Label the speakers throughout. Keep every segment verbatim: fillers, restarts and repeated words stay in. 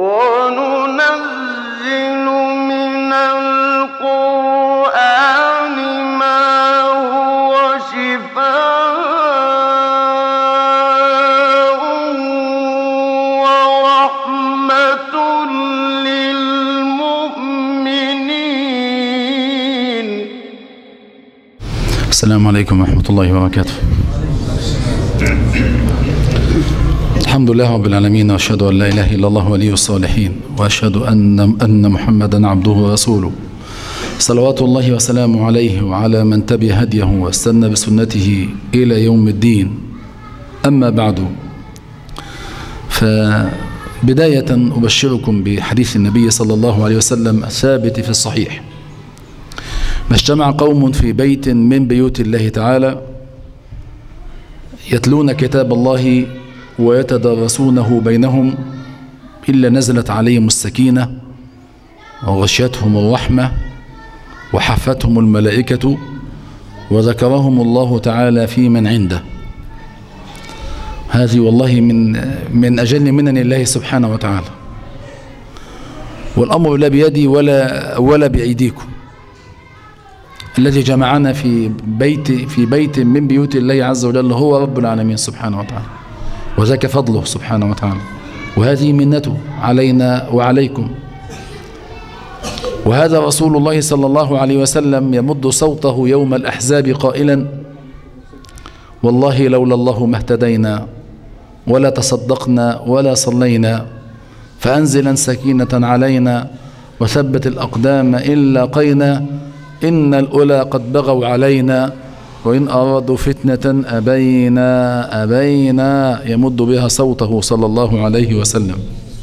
Speaker 1: وننزل من القرآن ما هو شفاء ورحمة للمؤمنين.
Speaker 2: السلام عليكم ورحمة الله وبركاته. الحمد لله رب العالمين، وأشهد أن لا إله إلا الله ولي الصالحين، وأشهد أن أن محمدا عبده ورسوله، صلوات الله وسلامه عليه وعلى من تبع هديه واستنى بسنته إلى يوم الدين. أما بعد، فبداية أبشركم بحديث النبي صلى الله عليه وسلم الثابت في الصحيح: ما اجتمع قوم في بيت من بيوت الله تعالى يتلون كتاب الله ويتدارسونه بينهم إلا نزلت عليهم السكينة وغشيتهم الرحمة وحفتهم الملائكة وذكرهم الله تعالى في من عنده. هذه والله من من أجل منن الله سبحانه وتعالى، والأمر لا بيدي ولا ولا بأيديكم. الذي جمعنا في بيت في بيت من بيوت الله عز وجل هو رب العالمين سبحانه وتعالى، وذاك فضله سبحانه وتعالى، وهذه منته علينا وعليكم. وهذا رسول الله صلى الله عليه وسلم يمد صوته يوم الأحزاب قائلا: والله لولا الله ما اهتدينا ولا تصدقنا ولا صلينا، فأنزلا سكينة علينا وثبت الأقدام إن لاقينا، إن الأولى قد بغوا علينا وإن أرادوا فتنة أبينا أبينا، يمد بها صوته صلى الله عليه وسلم.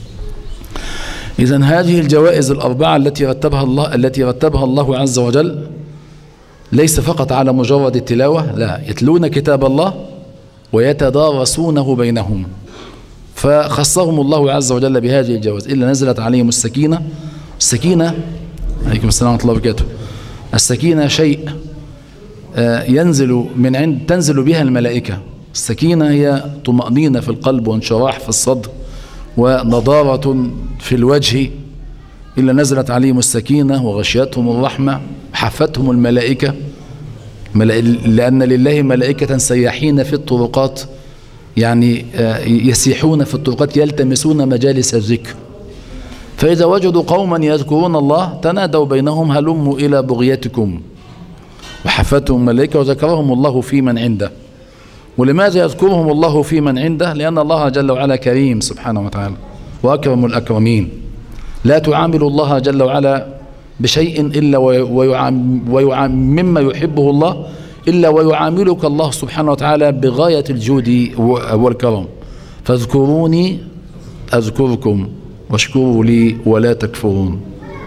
Speaker 2: إذن هذه الجوائز الأربعة التي رتبها الله التي رتبها الله عز وجل ليس فقط على مجرد التلاوة، لا، يتلون كتاب الله ويتدارسونه بينهم، فخصهم الله عز وجل بهذه الجوائز. إلا نزلت عليهم السكينة. السكينة، عليكم السلام ورحمة الله وبركاته. السكينة شيء ينزل من عند تنزل بها الملائكة. السكينة هي طمأنينة في القلب وانشراح في الصدر ونضارة في الوجه. إلا نزلت عليهم السكينة وغشيتهم الرحمة حفتهم الملائكة، لأن لله ملائكة سياحين في الطرقات، يعني يسيحون في الطرقات يلتمسون مجالس الذكر، فإذا وجدوا قوما يذكرون الله تنادوا بينهم هلموا إلى بغيتكم، وحفتهم الملائكة وذكرهم الله في من عنده. ولماذا يذكرهم الله في من عنده؟ لأن الله جل وعلا كريم سبحانه وتعالى وأكرم الأكرمين. لا تعامل الله جل وعلا بشيء إلا ويعام ويعام مما يحبه الله إلا ويعاملك الله سبحانه وتعالى بغاية الجود والكرم. فاذكروني أذكركم واشكروا لي ولا تكفرون.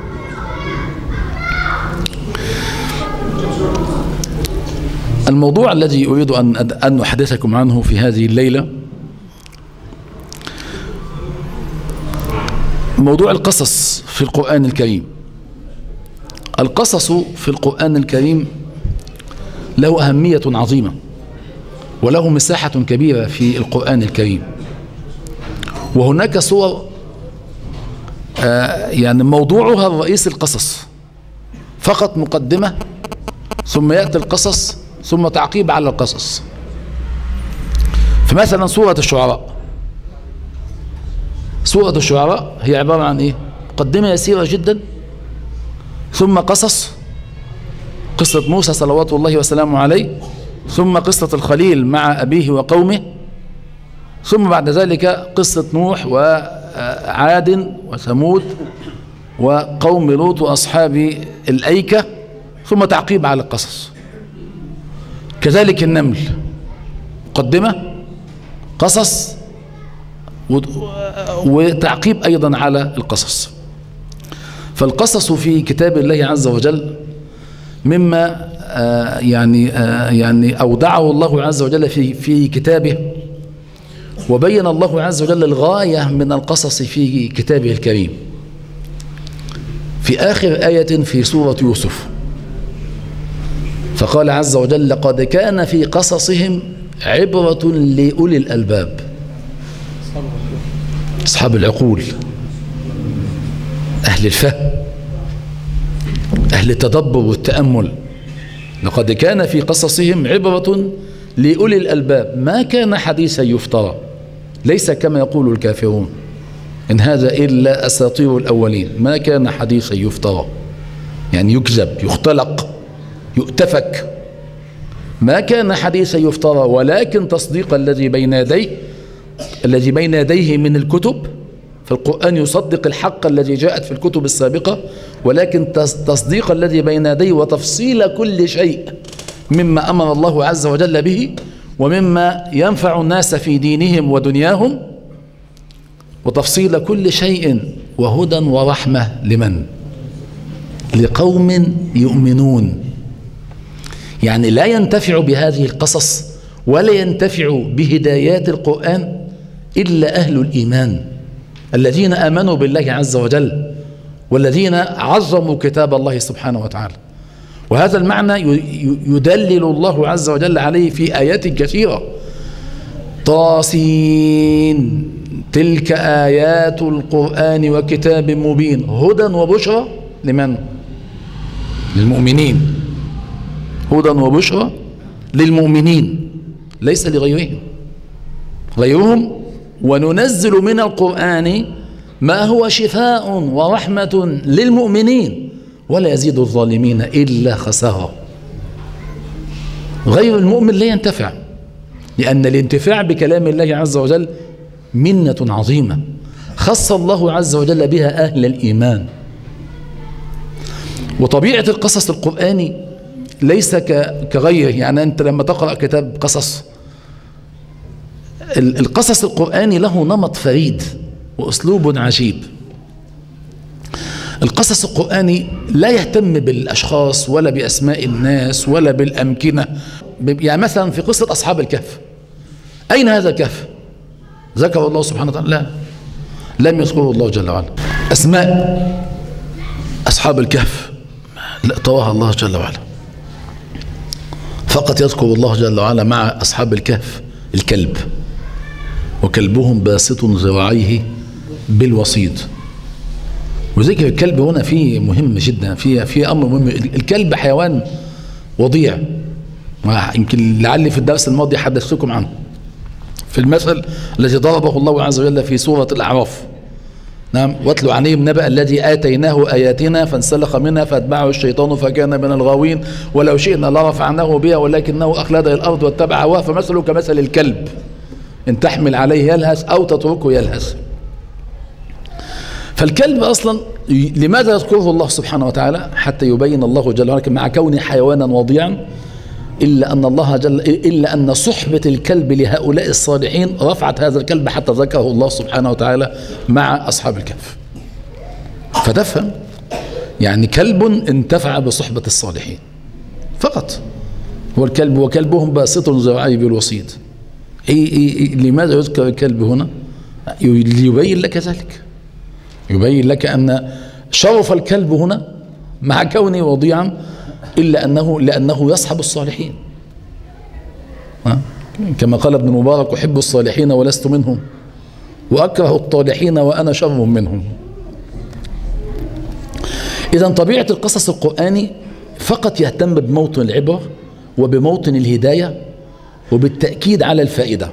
Speaker 2: الموضوع الذي أريد أن أن أحدثكم عنه في هذه الليلة موضوع القصص في القرآن الكريم. القصص في القرآن الكريم له أهمية عظيمة وله مساحة كبيرة في القرآن الكريم، وهناك صور آه يعني موضوعها الرئيسي القصص فقط، مقدمة ثم يأتي القصص ثم تعقيب على القصص. فمثلا سورة الشعراء، سورة الشعراء هي عبارة عن إيه؟ مقدمة يسيرة جدا، ثم قصص، قصة موسى صلوات الله وسلامه عليه، ثم قصة الخليل مع أبيه وقومه، ثم بعد ذلك قصة نوح وعاد وثمود وقوم لوط وأصحاب الأيكة، ثم تعقيب على القصص. كذلك النمل، مقدمة، قصص، وتعقيب أيضا على القصص. فالقصص في كتاب الله عز وجل مما آه يعني آه يعني أودعه الله عز وجل في في كتابه، وبين الله عز وجل الغاية من القصص في كتابه الكريم في آخر آية في سورة يوسف. فقال عز وجل: لقد كان في قصصهم عبرة لأولي الألباب، أصحاب العقول. أهل الفهم، أهل التدبر والتأمل. لقد كان في قصصهم عبرة لأولي الألباب، ما كان حديثا يفترى، ليس كما يقول الكافرون إن هذا إلا أساطير الأولين. ما كان حديثا يفترى، يعني يكذب، يختلق، يؤتفك. ما كان حديثا يفترى، ولكن تصديق الذي بين يديه الذي بين يديه من الكتب. فالقرآن يصدق الحق الذي جاءت في الكتب السابقة، ولكن تصديق الذي بين يديه وتفصيل كل شيء مما أمر الله عز وجل به ومما ينفع الناس في دينهم ودنياهم، وتفصيل كل شيء، وهدى ورحمة لمن؟ لقوم يؤمنون. يعني لا ينتفع بهذه القصص ولا ينتفع بهدايات القرآن إلا أهل الإيمان الذين آمنوا بالله عز وجل والذين عظموا كتاب الله سبحانه وتعالى. وهذا المعنى يدلل الله عز وجل عليه في آيات كثيرة. طاسين تلك آيات القرآن وكتاب مبين هدى وبشرى لمن؟ للمؤمنين. هدى وبشرى للمؤمنين ليس لغيرهم. غيرهم وننزل من القرآن ما هو شفاء ورحمة للمؤمنين ولا يزيد الظالمين إلا خسارة. غير المؤمن لا ينتفع، لأن الانتفاع بكلام الله عز وجل منة عظيمة خص الله عز وجل بها أهل الإيمان. وطبيعة القصص القرآني ليس كغيره. يعني أنت لما تقرأ كتاب قصص، القصص القرآني له نمط فريد وأسلوب عجيب. القصص القرآني لا يهتم بالأشخاص ولا بأسماء الناس ولا بالأمكنة. يعني مثلا في قصة أصحاب الكهف، أين هذا الكهف؟ ذكر الله سبحانه وتعالى؟ لا، لم يذكره الله جل وعلا. أسماء أصحاب الكهف لا طواها الله جل وعلا، فقط يذكر الله جل وعلا مع أصحاب الكهف الكلب، وكلبهم باسط ذراعيه بالوصيد. وذكر الكلب هنا فيه مهم جدا، فيه في أمر مهم. الكلب حيوان وضيع، يمكن لعلي في الدرس الماضي حدثتكم عنه في المثل الذي ضربه الله عز وجل في سورة الأعراف. نعم، واتل عليهم نبأ الذي آتيناه آياتنا فانسلخ منها فاتبعه الشيطان فكان من الغاوين ولو شئنا لرفعناه بها ولكنه أخلد إلى الأرض واتبع هواه فمثله كمثل الكلب إن تحمل عليه يلهث أو تتركه يلهث. فالكلب أصلا لماذا يذكره الله سبحانه وتعالى؟ حتى يبين الله جل وعلا مع كونه حيوانا وضيعا إلا أن الله جل إلا أن صحبة الكلب لهؤلاء الصالحين رفعت هذا الكلب حتى ذكره الله سبحانه وتعالى مع أصحاب الكهف. فتفهم يعني كلب انتفع بصحبة الصالحين فقط، هو الكلب وكلبهم باسط ذراعيه بالوصيد. إيه إيه لماذا يذكر الكلب هنا؟ ليبين لك ذلك، يبين لك أن شرف الكلب هنا مع كونه وضيعا إلا أنه لأنه يصحب الصالحين. كما قال ابن المبارك: أحب الصالحين ولست منهم وأكره الطالحين وأنا شر منهم. إذا طبيعة القصص القرآني فقط يهتم بموطن العبرة وبموطن الهداية وبالتأكيد على الفائدة.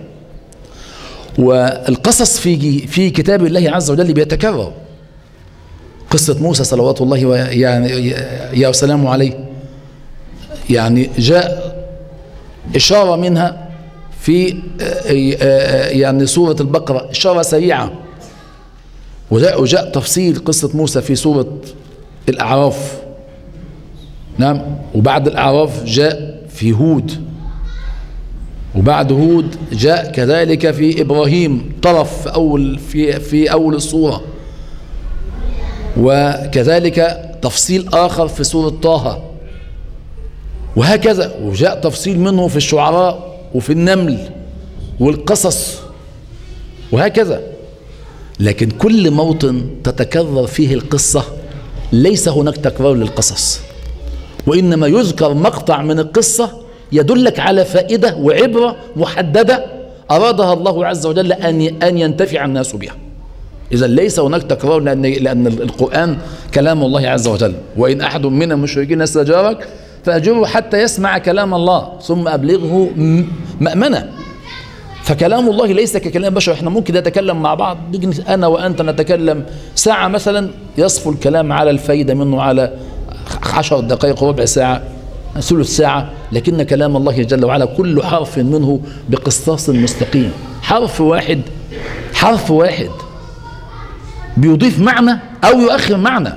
Speaker 2: والقصص في في كتاب الله عز وجل بيتكرر. قصة موسى صلوات الله يعني يا سلام عليه، يعني جاء إشارة منها في يعني سورة البقرة، إشارة سريعة، وجاء, وجاء تفصيل قصة موسى في سورة الأعراف. نعم، وبعد الأعراف جاء في هود، وبعد هود جاء كذلك في إبراهيم طرف في أول في في أول السورة، وكذلك تفصيل آخر في سورة طه، وهكذا. وجاء تفصيل منه في الشعراء وفي النمل والقصص وهكذا. لكن كل موطن تتكرر فيه القصة ليس هناك تكرار للقصص، وإنما يذكر مقطع من القصة يدلك على فائدة وعبرة محددة أرادها الله عز وجل أن أن ينتفع الناس بها. إذا ليس هناك تكرار، لأن لأن القرآن كلام الله عز وجل. وإن أحد من المشركين استجارك فأجره حتى يسمع كلام الله ثم أبلغه مأمنة. فكلام الله ليس ككلام بشر. احنا ممكن نتكلم مع بعض، أنا وأنت نتكلم ساعة مثلا، يصفو الكلام على الفايدة منه على عشر دقائق ربع ساعة ثلث ساعة، لكن كلام الله جل وعلا كل حرف منه بقسطاس مستقيم. حرف واحد حرف واحد بيضيف معنى أو يؤخر معنى.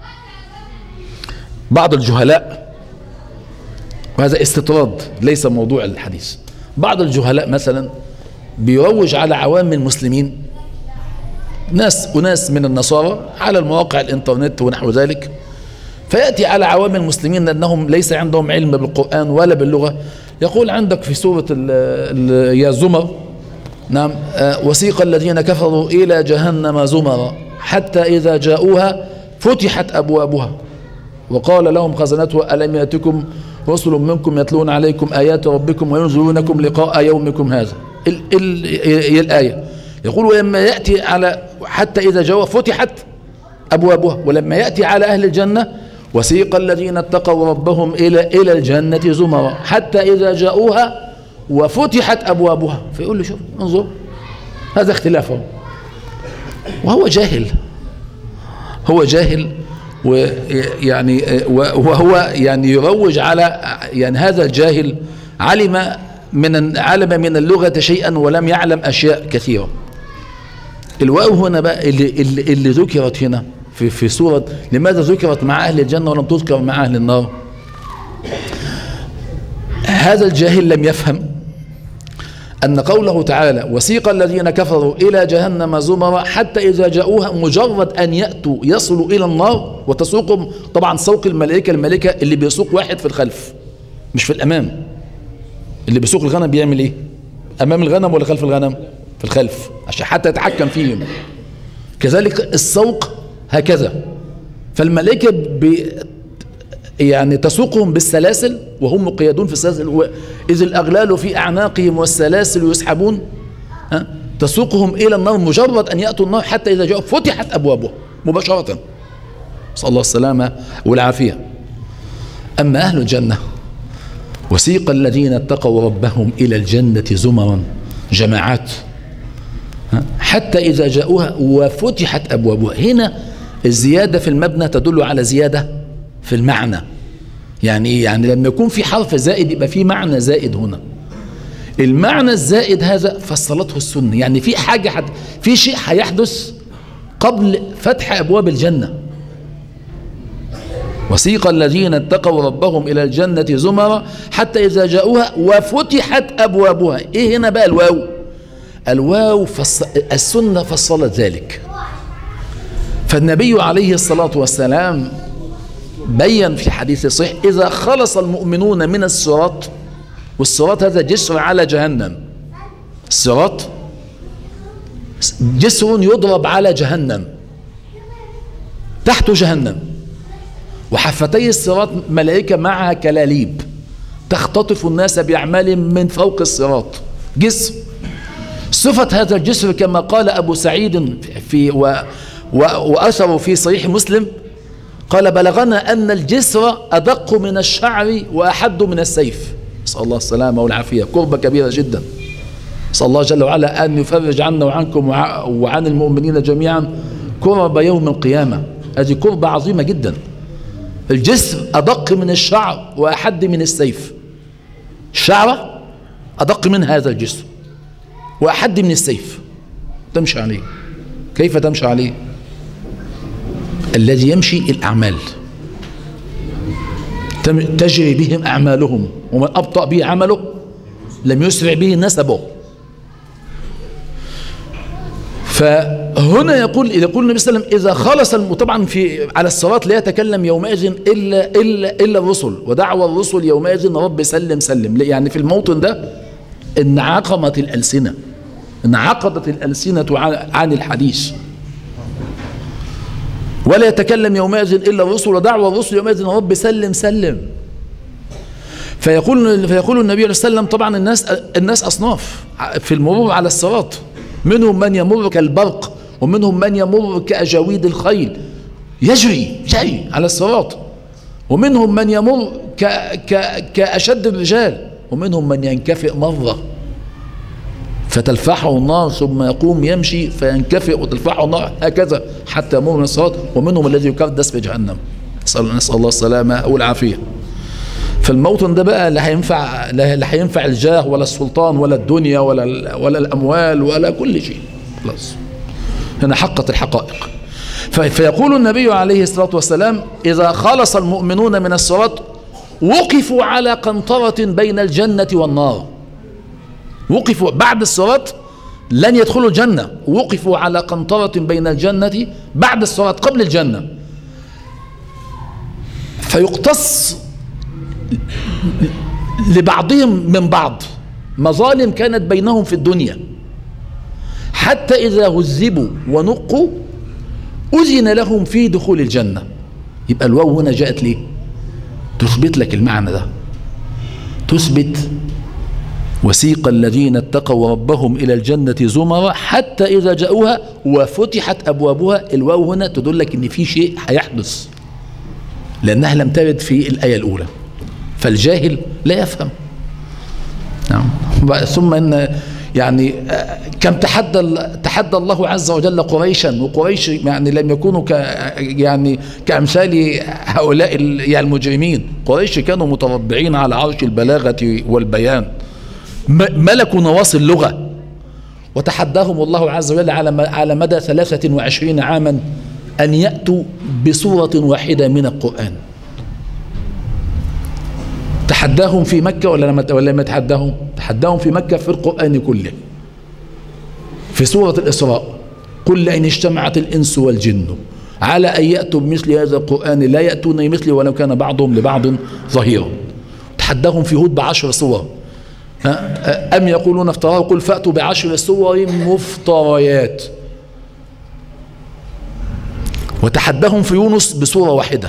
Speaker 2: بعض الجهلاء، وهذا استطراد ليس موضوع الحديث، بعض الجهلاء مثلا بيروج على عوام المسلمين، ناس أناس من النصارى على المواقع الإنترنت ونحو ذلك، فيأتي على عوام المسلمين أنهم ليس عندهم علم بالقرآن ولا باللغة، يقول عندك في سورة ال ال يا زمر، نعم، آه وسيق الذين كفروا إلى جهنم زمرا حتى إذا جاءوها فتحت أبوابها وقال لهم خزنتها ألم يأتكم رسل منكم يتلون عليكم آيات ربكم وينذرونكم لقاء يومكم هذا. ال ال الآية يقول ولما يأتي على حتى إذا جاءوها فتحت أبوابها، ولما يأتي على أهل الجنة وسيق الذين اتقوا ربهم إلى إلى الجنة زمرا حتى إذا جاءوها وفتحت أبوابها، فيقول له شوف انظر هذا اختلافه. وهو جاهل، هو جاهل، ويعني وهو يعني يروج على يعني هذا الجاهل علم من علم من اللغة شيئا ولم يعلم أشياء كثيرة. الواو هنا بقى اللي, اللي, اللي ذكرت هنا في في سورة، لماذا ذكرت مع أهل الجنة ولم تذكر مع أهل النار؟ هذا الجاهل لم يفهم أن قوله تعالى وسيق الذين كفروا إلى جهنم زمرا حتى إذا جاءوها مجرد أن يأتوا يصلوا إلى النار وتسوقهم، طبعا سوق الملائكة، الملائكة اللي بيسوق واحد في الخلف مش في الأمام. اللي بيسوق الغنم بيعمل إيه؟ أمام الغنم ولا خلف الغنم؟ في الخلف عشان حتى يتحكم فيهم. كذلك السوق هكذا، فالملائكة بي يعني تسوقهم بالسلاسل وهم مقيدون في السلاسل، إذ الأغلال في أعناقهم والسلاسل يسحبون، تسوقهم إلى النار مجرد أن يأتوا النار حتى إذا جاءوا فتحت أبوابها مباشرة، نسأل الله السلامة والعافية. أما أهل الجنة وسيق الذين اتقوا ربهم إلى الجنة زمرا، جماعات، حتى إذا جاءوها وفتحت أبوابها. هنا الزيادة في المبنى تدل على زيادة في المعنى. يعني يعني لما يكون في حرف زائد يبقى في معنى زائد هنا. المعنى الزائد هذا فصلته السنة، يعني في حاجة حد في شيء هيحدث قبل فتح أبواب الجنة. وسيق الذين اتقوا ربهم إلى الجنة زمرا حتى إذا جاءوها وفتحت أبوابها. إيه هنا بقى الواو؟ الواو فص... السنة فصلت ذلك. فالنبي عليه الصلاة والسلام بين في حديث صحيح إذا خلص المؤمنون من الصراط، والصراط هذا جسر على جهنم، الصراط جسر يضرب على جهنم، تحت جهنم، وحفتي الصراط ملائكة معها كلاليب تختطف الناس بأعمالهم من فوق الصراط، جسر. صفة هذا الجسر كما قال أبو سعيد في و و وأثره في صحيح مسلم، قال بلغنا أن الجسر أدق من الشعر وأحد من السيف. نسأل الله السلامة والعافية، كربة كبيرة جدا. نسأل الله جل وعلا أن يفرج عنا وعنكم وعن المؤمنين جميعا كرب يوم القيامة. هذه كربة عظيمة جدا. الجسر أدق من الشعر وأحد من السيف. الشعر أدق من هذا الجسر وأحد من السيف. تمشي عليه. كيف تمشي عليه؟ الذي يمشي الأعمال، تجري بهم أعمالهم، ومن أبطأ به عمله لم يسرع به نسبه. فهنا يقول يقول النبي صلى الله عليه وسلم إذا خلص، طبعا في على الصراط لا يتكلم يومئذ إلا إلا إلا الرسل، ودعوى الرسل يومئذ رب سلم سلم. يعني في الموطن ده انعقمت الألسنة، انعقدت الألسنة عن الحديث، ولا يتكلم يومئذ إلا الرسل، ودعوى الرسل يومئذ رب سلم سلم. فيقول فيقول النبي عليه الصلاة والسلام طبعا الناس الناس أصناف في المرور على الصراط، منهم من يمر كالبرق ومنهم من يمر كأجاويد الخيل يجري جري على الصراط، ومنهم من يمر ك... ك... كأشد الرجال، ومنهم من ينكفئ مرة فتلفحه النار ثم يقوم يمشي فينكفئ وتلفحه النار هكذا حتى يمر من الصراط، ومنهم الذي يكردس في جهنم. نسأل, نسأل الله السلامة والعافية. فالموطن ده بقى لا هينفع لا هينفع الجاه ولا السلطان ولا الدنيا ولا ولا الأموال ولا كل شيء. خلاص هنا حقت الحقائق. فيقول النبي عليه الصلاة والسلام إذا خلص المؤمنون من الصراط وقفوا على قنطرة بين الجنة والنار. وقفوا بعد الصراط لن يدخلوا الجنة، وقفوا على قنطرة بين الجنة بعد الصراط قبل الجنة، فيقتص لبعضهم من بعض مظالم كانت بينهم في الدنيا، حتى إذا هذبوا ونقوا أذن لهم في دخول الجنة. يبقى الواو هنا جاءت ليه؟ تثبت لك المعنى ده، تثبت وسيق الذين اتقوا ربهم إلى الجنة زمرا حتى إذا جاءوها وفتحت أبوابها. الواو هنا تدلك إن في شيء هيحدث لأنها لم ترد في الآية الأولى، فالجاهل لا يفهم. نعم. ثم إن يعني كم تحدى تحدى الله عز وجل قريشا، وقريش يعني لم يكونوا ك يعني كأمثال هؤلاء يعني المجرمين. قريش كانوا متربعين على عرش البلاغة والبيان، ملكوا نواصي اللغة، وتحداهم الله عز وجل على على مدى ثلاثة وعشرين عاما أن يأتوا بسورة واحدة من القرآن. تحداهم في مكة ولا لما ولا ما تحداهم؟ تحداهم في مكة في القرآن كله. في سورة الإسراء قل لئن اجتمعت الإنس والجن على أن يأتوا بمثل هذا القرآن لا يأتون بمثله ولو كان بعضهم لبعض ظهيرا. تحداهم في هود بعشر سور، أم يقولون افتراه قل فأتوا بعشر سور مفتريات. وتحداهم في يونس بسورة واحدة،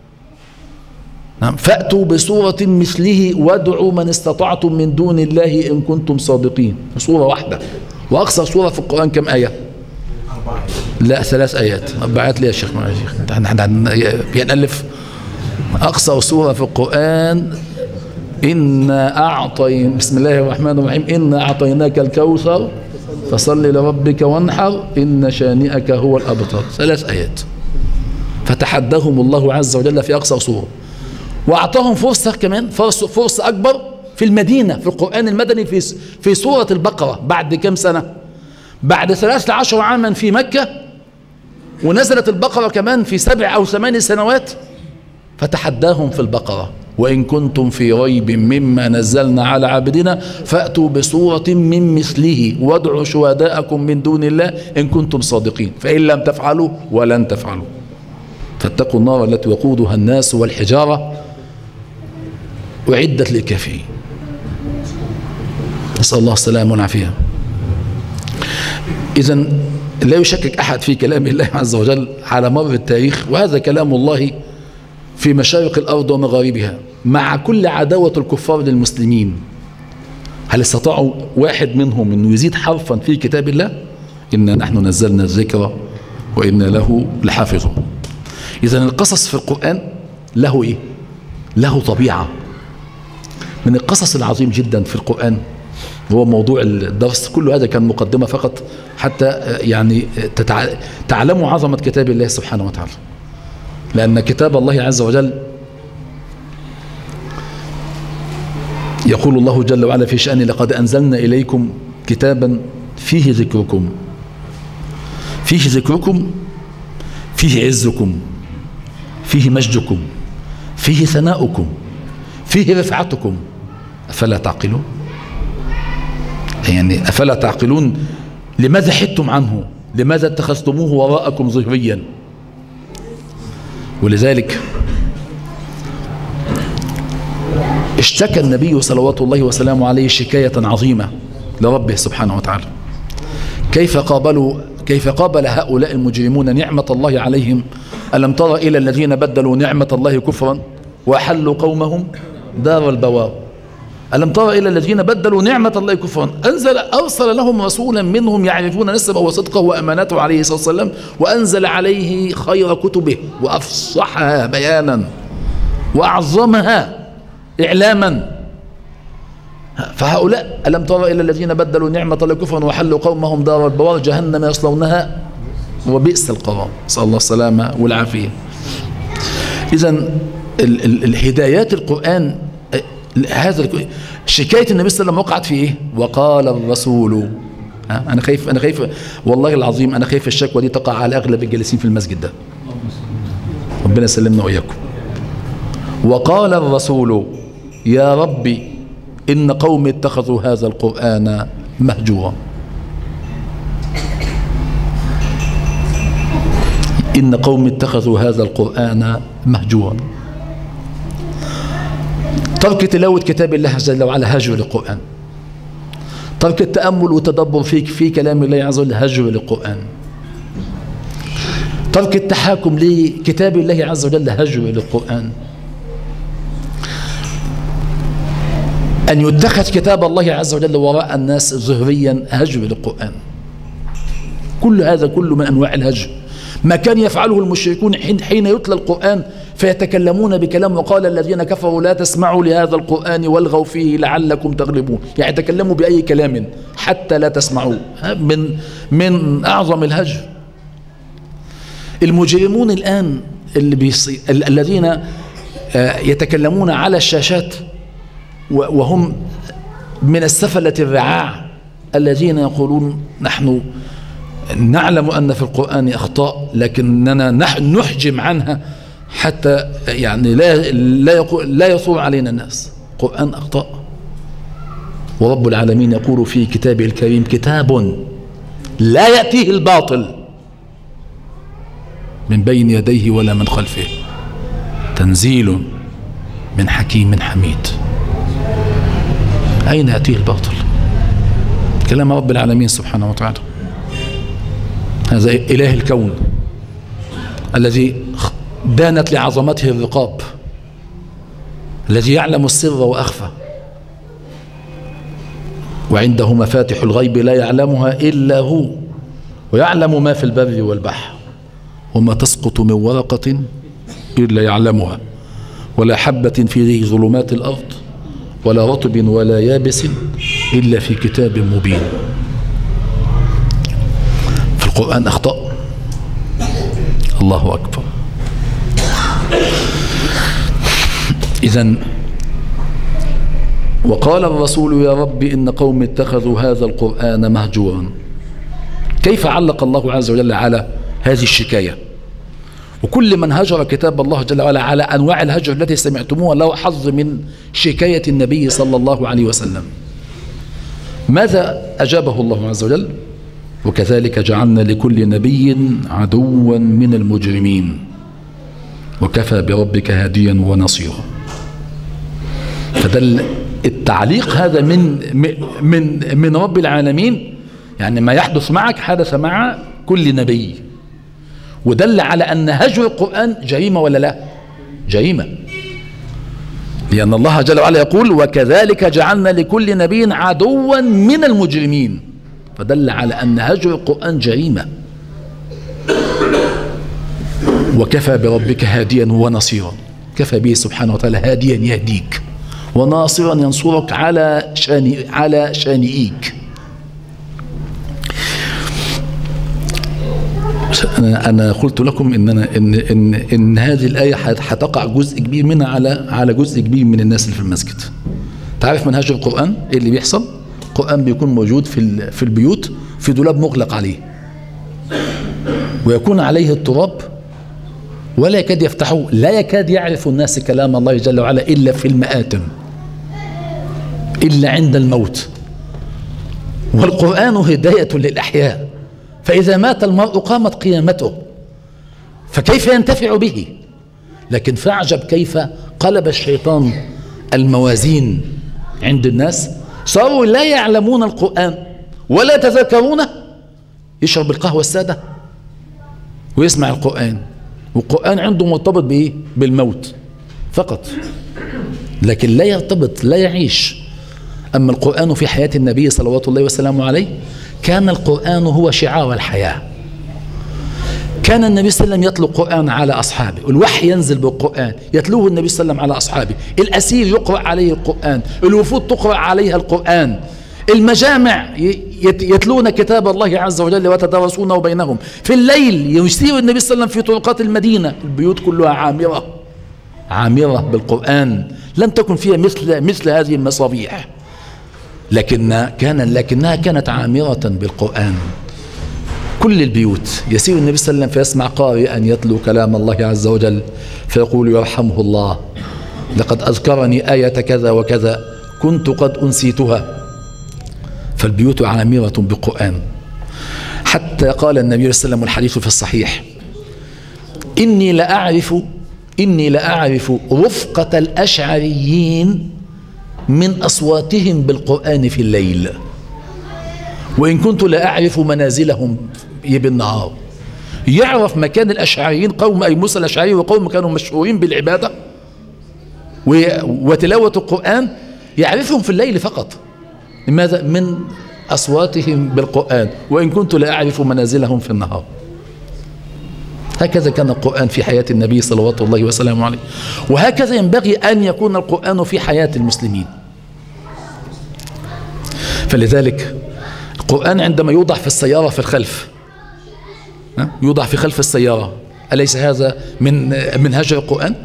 Speaker 2: فأتوا بسورة مثله وادعوا من استطعتم من دون الله إن كنتم صادقين. سورة واحدة. وأقصر سورة في القرآن كم آية؟ لا ثلاث آيات. أربعات ليه يا شيخ؟ ما يا شيخ بينألف. أقصر سورة في القرآن إنا أعطينا بسم الله الرحمن الرحيم إنا أعطيناك الكوثر فصل لربك وانحر إن شانئك هو الأبتر. ثلاث آيات. فتحداهم الله عز وجل في أقصر سورة، وأعطاهم فرصة كمان، فرصة أكبر في المدينة في القرآن المدني في في سورة البقرة. بعد كم سنة؟ بعد ثلاثة عشر عاما في مكة، ونزلت البقرة كمان في سبع أو ثمان سنوات. فتحداهم في البقرة وإن كنتم في ريب مما نزلنا على عبدنا فأتوا بسورة من مثله وادعوا شهداءكم من دون الله إن كنتم صادقين فإن لم تفعلوا ولن تفعلوا فاتقوا النار التي وقودها الناس والحجارة أعدت للكافرين. نسأل الله السلامة والعافية. إذن لا يشكك أحد في كلام الله عز وجل على مر التاريخ، وهذا كلام الله في مشارق الأرض ومغاربها مع كل عداوة الكفار للمسلمين. هل استطاعوا واحد منهم أنه يزيد حرفا في كتاب الله؟ إنا نحن نزلنا الذكر وإنا له لحافظون. إذن القصص في القرآن له إيه؟ له طبيعة. من القصص العظيم جدا في القرآن هو موضوع الدرس، كل هذا كان مقدمة فقط حتى يعني تتع... تعلموا عظمة كتاب الله سبحانه وتعالى، لأن كتاب الله عز وجل يقول الله جل وعلا في شأنه لقد أنزلنا إليكم كتابا فيه ذكركم، فيه ذكركم، فيه عزكم، فيه مجدكم، فيه ثناؤكم، فيه رفعتكم، أفلا تعقلون؟ يعني أفلا تعقلون؟ لماذا حدتم عنه؟ لماذا اتخذتموه وراءكم ظهريا؟ ولذلك اشتكى النبي صلوات الله وسلامه عليه شكاية عظيمة لربه سبحانه وتعالى. كيف قابلوا كيف قابل هؤلاء المجرمون نعمة الله عليهم؟ ألم تر إلى الذين بدلوا نعمة الله كفرا وأحلوا قومهم دار البوار. ألم تر إلى الذين بدلوا نعمة الله كفرا أنزل أرسل لهم رسولا منهم يعرفون نسبه وصدقه وأمانته عليه الصلاة والسلام وأنزل عليه خير كتبه وأفصحها بيانا وأعظمها إعلاما. فهؤلاء ألم تر إلى الذين بدلوا نعمة الله كفرا وحلوا قومهم دار البوار جهنم يصلونها وبئس القرار. نسأل الله السلامة والعافية. إذن الهدايات القرآن هذا شكاية النبي صلى الله عليه وسلم وقعت في إيه؟ وقال الرسول. أنا خايف أنا خايف والله العظيم أنا خايف الشكوى دي تقع على أغلب الجالسين في المسجد ده. ربنا يسلمنا وإياكم. وقال الرسول يا ربي إن قومي اتخذوا هذا القرآن مهجورا. إن قومي اتخذوا هذا القرآن مهجورا. ترك تلاوة كتاب الله جل وعلا هجر للقرآن. ترك التأمل والتدبر في في كلام الله عز وجل هجر للقرآن. ترك التحاكم لكتاب الله عز وجل هجر للقرآن. أن يتخذ كتاب الله عز وجل وراء الناس ظهريا هجر للقرآن. كل هذا كله من أنواع الهجر. ما كان يفعله المشركون حين, حين يتلى القرآن فيتكلمون بكلام وقال الذين كفروا لا تسمعوا لهذا القرآن والغوا فيه لعلكم تغلبون. يعني تكلموا بأي كلام حتى لا تسمعوا. من من أعظم الهجر. المجرمون الآن اللي بيصي... الذين يتكلمون على الشاشات وهم من السفلة الرعاع الذين يقولون نحن نعلم أن في القرآن أخطاء لكننا نحجم عنها حتى يعني لا لا يقول لا يثور علينا الناس. القرآن أخطاء. ورب العالمين يقول في كتابه الكريم كتاب لا يأتيه الباطل من بين يديه ولا من خلفه تنزيل من حكيم حميد. أين يأتيه الباطل؟ كلام رب العالمين سبحانه وتعالى. هذا إله الكون الذي دانت لعظمته الرقاب، الذي يعلم السر وأخفى، وعنده مفاتح الغيب لا يعلمها إلا هو، ويعلم ما في البر والبحر، وما تسقط من ورقة إلا يعلمها، ولا حبة في ظلمات الأرض ولا رطب ولا يابس إلا في كتاب مبين. في القرآن أخطاء. الله أكبر. إذن وقال الرسول يا رب إن قوم اتخذوا هذا القرآن مهجورا. كيف علق الله عز وجل على هذه الشكاية؟ وكل من هجر كتاب الله جل وعلا على أنواع الهجر التي سمعتموها له حظ من شكاية النبي صلى الله عليه وسلم. ماذا أجابه الله عز وجل؟ وكذلك جعلنا لكل نبي عدوا من المجرمين وكفى بربك هاديا ونصيرا. فدل التعليق هذا من من من رب العالمين، يعني ما يحدث معك حدث مع كل نبي، ودل على أن هجر القرآن جريمة ولا لا؟ جريمة، لأن الله جل وعلا يقول وكذلك جعلنا لكل نبي عدوا من المجرمين، فدل على أن هجر القرآن جريمة. وكفى بربك هاديا ونصيرا، كفى به سبحانه وتعالى هاديا يهديك وناصرا ينصرك على شان على شانئيك. أنا أنا قلت لكم إن أنا إن إن إن هذه الآية هتقع جزء كبير منها على على جزء كبير من الناس اللي في المسجد. تعرف منهج القرآن إيه اللي بيحصل؟ القرآن بيكون موجود في في البيوت في دولاب مغلق عليه، ويكون عليه التراب ولا يكاد يفتحوه، لا يكاد يعرف الناس كلام الله جل وعلا إلا في المآتم، إلا عند الموت. والقرآن هداية للأحياء، فإذا مات المرء قامت قيامته، فكيف ينتفع به؟ لكن فاعجب كيف قلب الشيطان الموازين عند الناس، صاروا لا يعلمون القرآن ولا يتذكرونه. يشرب القهوة السادة ويسمع القرآن، والقرآن عنده مرتبط بإيه؟ بالموت فقط، لكن لا يرتبط لا يعيش أما القرآن في حياة النبي صلوات الله وسلامه عليه كان القرآن هو شعار الحياة. كان النبي صلى الله عليه وسلم يتلو القرآن على أصحابه، الوحي ينزل بالقرآن يتلوه النبي صلى الله عليه وسلم على أصحابه، الأسير يقرأ عليه القرآن، الوفود تقرأ عليها القرآن، المجامع يتلون كتاب الله عز وجل ويتدارسونه بينهم، في الليل يسير النبي صلى الله عليه وسلم في طرقات المدينة البيوت كلها عامرة عامرة بالقرآن، لم تكن فيها مثل مثل هذه المصابيح، لكن كان لكنها كانت عامرة بالقرآن. كل البيوت يسير النبي صلى الله عليه وسلم فيسمع قارئا يتلو كلام الله عز وجل فيقول يرحمه الله لقد أذكرني آية كذا وكذا كنت قد أنسيتها. فالبيوت عامرة بالقرآن، حتى قال النبي صلى الله عليه وسلم الحديث في الصحيح: إني لأعرف إني لأعرف رفقة الأشعريين من أصواتهم بالقرآن في الليل، وإن كنت لأعرف منازلهم بالنهار. يعرف مكان الأشعريين، قوم أي موسى الأشعري وقوم كانوا مشهورين بالعبادة وتلاوة القرآن، يعرفهم في الليل فقط. لماذا؟ من أصواتهم بالقرآن، وإن كنت لأعرف منازلهم في النهار. هكذا كان القرآن في حياة النبي صلوات الله وسلامه عليه، وهكذا ينبغي أن يكون القرآن في حياة المسلمين. فلذلك القرآن عندما يوضع في السيارة في الخلف، يوضع في خلف السيارة، أليس هذا من من هجر القرآن؟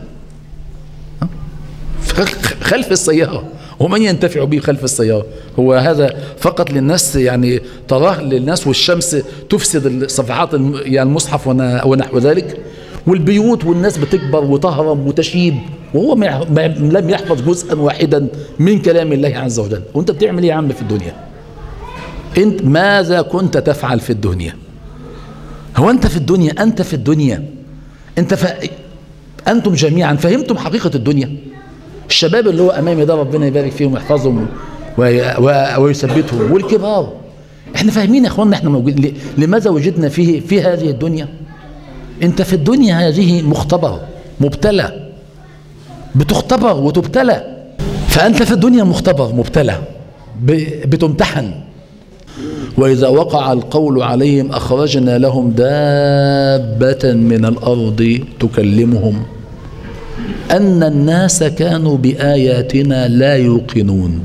Speaker 2: خلف السيارة، ومن ينتفع به خلف السيارة؟ هو هذا فقط للناس، يعني تراه للناس، والشمس تفسد صفحات يعني المصحف ونحو ذلك، والبيوت والناس بتكبر وتهرم وتشيب، وهو لم يحفظ جزءا واحدا من كلام الله عز وجل. وانت بتعمل ايه يا عم في الدنيا؟ انت ماذا كنت تفعل في الدنيا؟ هو انت في الدنيا انت في الدنيا انت ف... انتم جميعا فهمتم حقيقة الدنيا؟ الشباب اللي هو امامي ده ربنا يبارك فيهم ويحفظهم وي... و... ويثبتهم، والكبار، احنا فاهمين يا اخواننا احنا موجود لماذا وجدنا فيه في هذه الدنيا؟ انت في الدنيا هذه مختبر مبتلى، بتختبر وتبتلى، فانت في الدنيا مختبر مبتلى ب... بتمتحن. وإذا وقع القول عليهم أخرجنا لهم دابة من الأرض تكلمهم أن الناس كانوا بآياتنا لا يوقنون.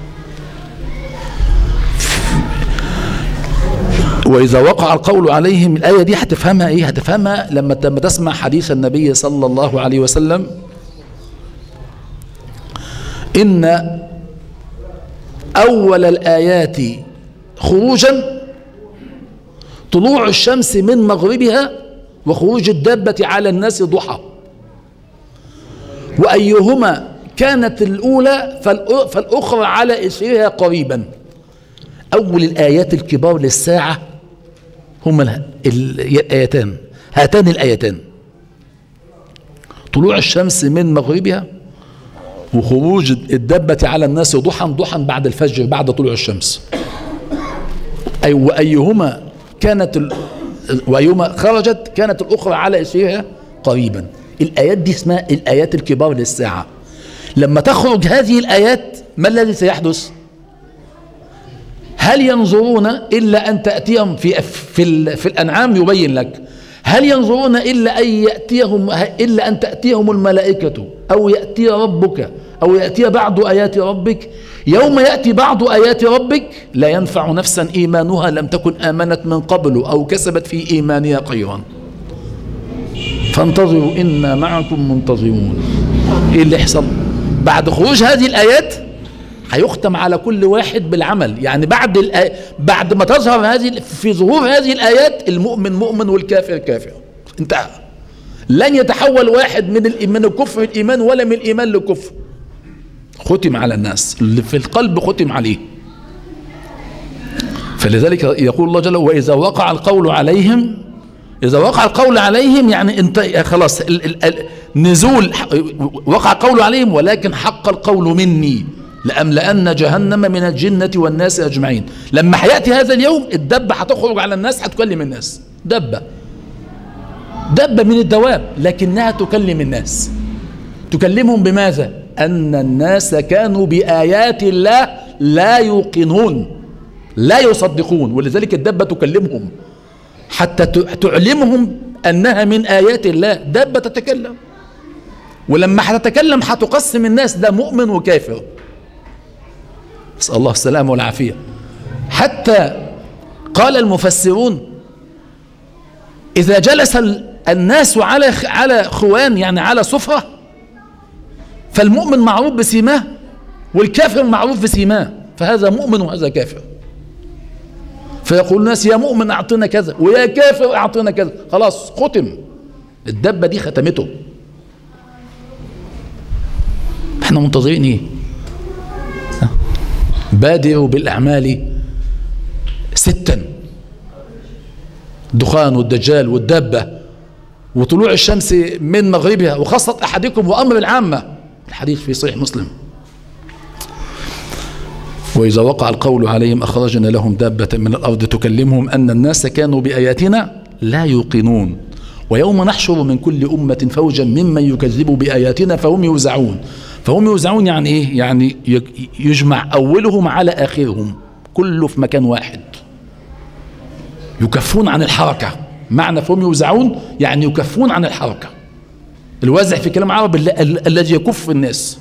Speaker 2: وإذا وقع القول عليهم، الآية دي هتفهمها إيه؟ هتفهمها لما تسمع حديث النبي صلى الله عليه وسلم: إن أول الآيات خروجا طلوع الشمس من مغربها وخروج الدابة على الناس ضحى، وأيهما كانت الأولى فالأخرى على إثرها قريبا. أول الآيات الكبار للساعة هما الآيتان، هاتان الآيتان: طلوع الشمس من مغربها وخروج الدابة على الناس ضحى، ضحى بعد الفجر بعد طلوع الشمس. أي وأيهما كانت ال... وأيهما خرجت كانت الأخرى على إثرها قريبا. الآيات دي اسمها الآيات الكبار للساعة. لما تخرج هذه الآيات ما الذي سيحدث؟ هل ينظرون إلا أن تأتيهم في في, ال... في الأنعام يبين لك، هل ينظرون إلا أن يأتيهم إلا أن تأتيهم الملائكة أو يأتي ربك أو يأتي بعض آيات ربك؟ يوم يأتي بعض آيات ربك لا ينفع نفسا إيمانها لم تكن آمنت من قبل أو كسبت في إيمانها خيرا فانتظروا إنا معكم منتظرون. إيه اللي يحصل بعد خروج هذه الآيات؟ هيختم على كل واحد بالعمل. يعني بعد الآي... بعد ما تظهر هذه، في ظهور هذه الآيات، المؤمن مؤمن والكافر كافر، انتهى. لن يتحول واحد من الإيمان الكفر الإيمان ولا من الإيمان للكفر. ختم على الناس، اللي في القلب ختم عليه. فلذلك يقول الله جل وعلا: وإذا وقع القول عليهم، إذا وقع القول عليهم يعني انت خلاص ال ال نزول، وقع القول عليهم ولكن حق القول مني لأملأن جهنم من الجنة والناس أجمعين. لما حياتي هذا اليوم الدبة هتخرج على الناس، هتكلم الناس، دبة دبة من الدواب، لكنها تكلم الناس. تكلمهم بماذا؟ أن الناس كانوا بآيات الله لا يوقنون لا يصدقون. ولذلك الدابة تكلمهم حتى تعلمهم أنها من آيات الله. دابة تتكلم، ولما هتتكلم هتقسم الناس ده مؤمن وكافر. نسأل الله السلامة والعافية. حتى قال المفسرون إذا جلس الناس على على خوان يعني على صفرة، فالمؤمن معروف بسيماه والكافر معروف بسيماه، فهذا مؤمن وهذا كافر. فيقول الناس يا مؤمن أعطينا كذا ويا كافر أعطينا كذا، خلاص ختم. الدبة دي ختمته. احنا منتظرين ايه؟ بادروا بالأعمال ستا: الدخان والدجال والدابة وطلوع الشمس من مغربها وخاصة أحدكم وأمر العامة. الحديث في صحيح مسلم. وإذا وقع القول عليهم أخرجنا لهم دابة من الأرض تكلمهم أن الناس كانوا بآياتنا لا يوقنون ويوم نحشر من كل أمة فوجا ممن يكذب بآياتنا فهم يوزعون. فهم يوزعون يعني إيه؟ يعني يجمع أولهم على آخرهم كله في مكان واحد، يكفون عن الحركة. معنى فهم يوزعون يعني يكفون عن الحركة. الوازع في كلام عربي الذي يكف الناس.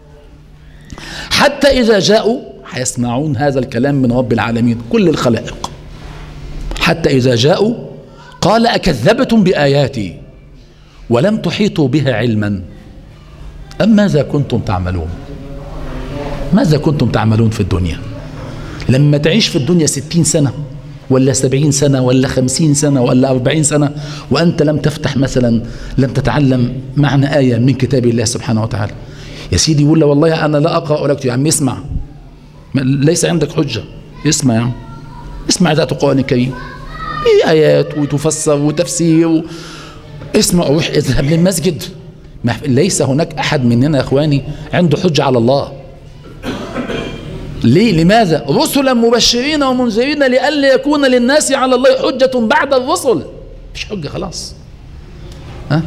Speaker 2: حتى إذا جاءوا هيسمعون هذا الكلام من رب العالمين كل الخلائق. حتى إذا جاءوا قال أكذبتم بآياتي ولم تحيطوا بها علما أم ماذا كنتم تعملون؟ ماذا كنتم تعملون في الدنيا؟ لما تعيش في الدنيا ستين سنة ولا سبعين سنة ولا خمسين سنة ولا أربعين سنة وأنت لم تفتح مثلا، لم تتعلم معنى آية من كتاب الله سبحانه وتعالى، يا سيدي يقول له والله أنا لا أقرأ ولا أكتب. يا عم اسمع، ليس عندك حجة، اسمع يا عم، اسمع ذات القرآن الكريم، في آيات وتفسر وتفسير و... اسمع وروح اذهب للمسجد. ليس هناك أحد مننا يا إخواني عنده حجة على الله. ليه؟ لماذا؟ رسلا مبشرين ومنذرين لئلا يكون للناس على الله حجة بعد الرسل. مش حجة خلاص. ها؟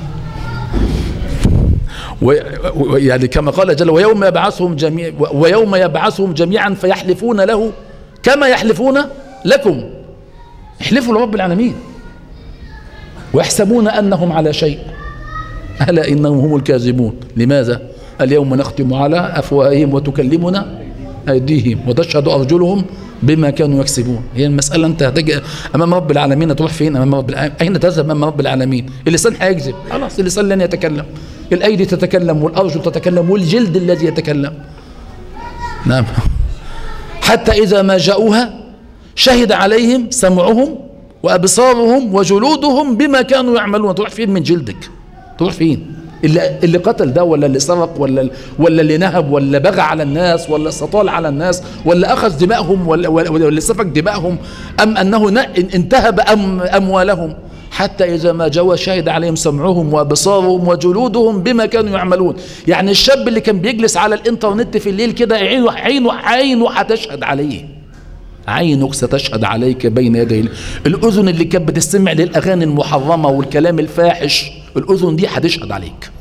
Speaker 2: يعني كما قال جل ويوم يبعثهم جميع ويوم يبعثهم جميعا فيحلفون له كما يحلفون لكم. يحلفوا لرب العالمين ويحسبون أنهم على شيء ألا إنهم هم الكاذبون. لماذا؟ اليوم نختم على أفواههم وتكلمنا أيديهم وتشهد أرجلهم بما كانوا يكسبون. هي المسألة أنت هتجي أمام رب العالمين تروح فين؟ أمام رب العالمين. أين تذهب أمام رب العالمين؟ اللسان هيكذب خلاص، اللسان لن يتكلم، الأيدي تتكلم والأرجل تتكلم والجلد الذي يتكلم. نعم. حتى إذا ما جاءوها شهد عليهم سمعهم وأبصارهم وجلودهم بما كانوا يعملون. تروح فين من جلدك؟ تروح فين؟ اللي, اللي قتل ده ولا اللي سرق ولا ولا اللي نهب ولا بغى على الناس ولا استطال على الناس ولا أخذ دماءهم ولا, ولا, ولا سفك دماءهم أم أنه انتهب أم أموالهم. حتى إذا ما جاءوا شهد عليهم سمعهم وأبصارهم وجلودهم بما كانوا يعملون. يعني الشاب اللي كان بيجلس على الإنترنت في الليل كده عينه عينه عينه هتشهد عليه، عينك ستشهد عليك بين يدي. الأذن اللي كانت بتستمع للأغاني المحرمة والكلام الفاحش، الأذن دي هتشهد عليك.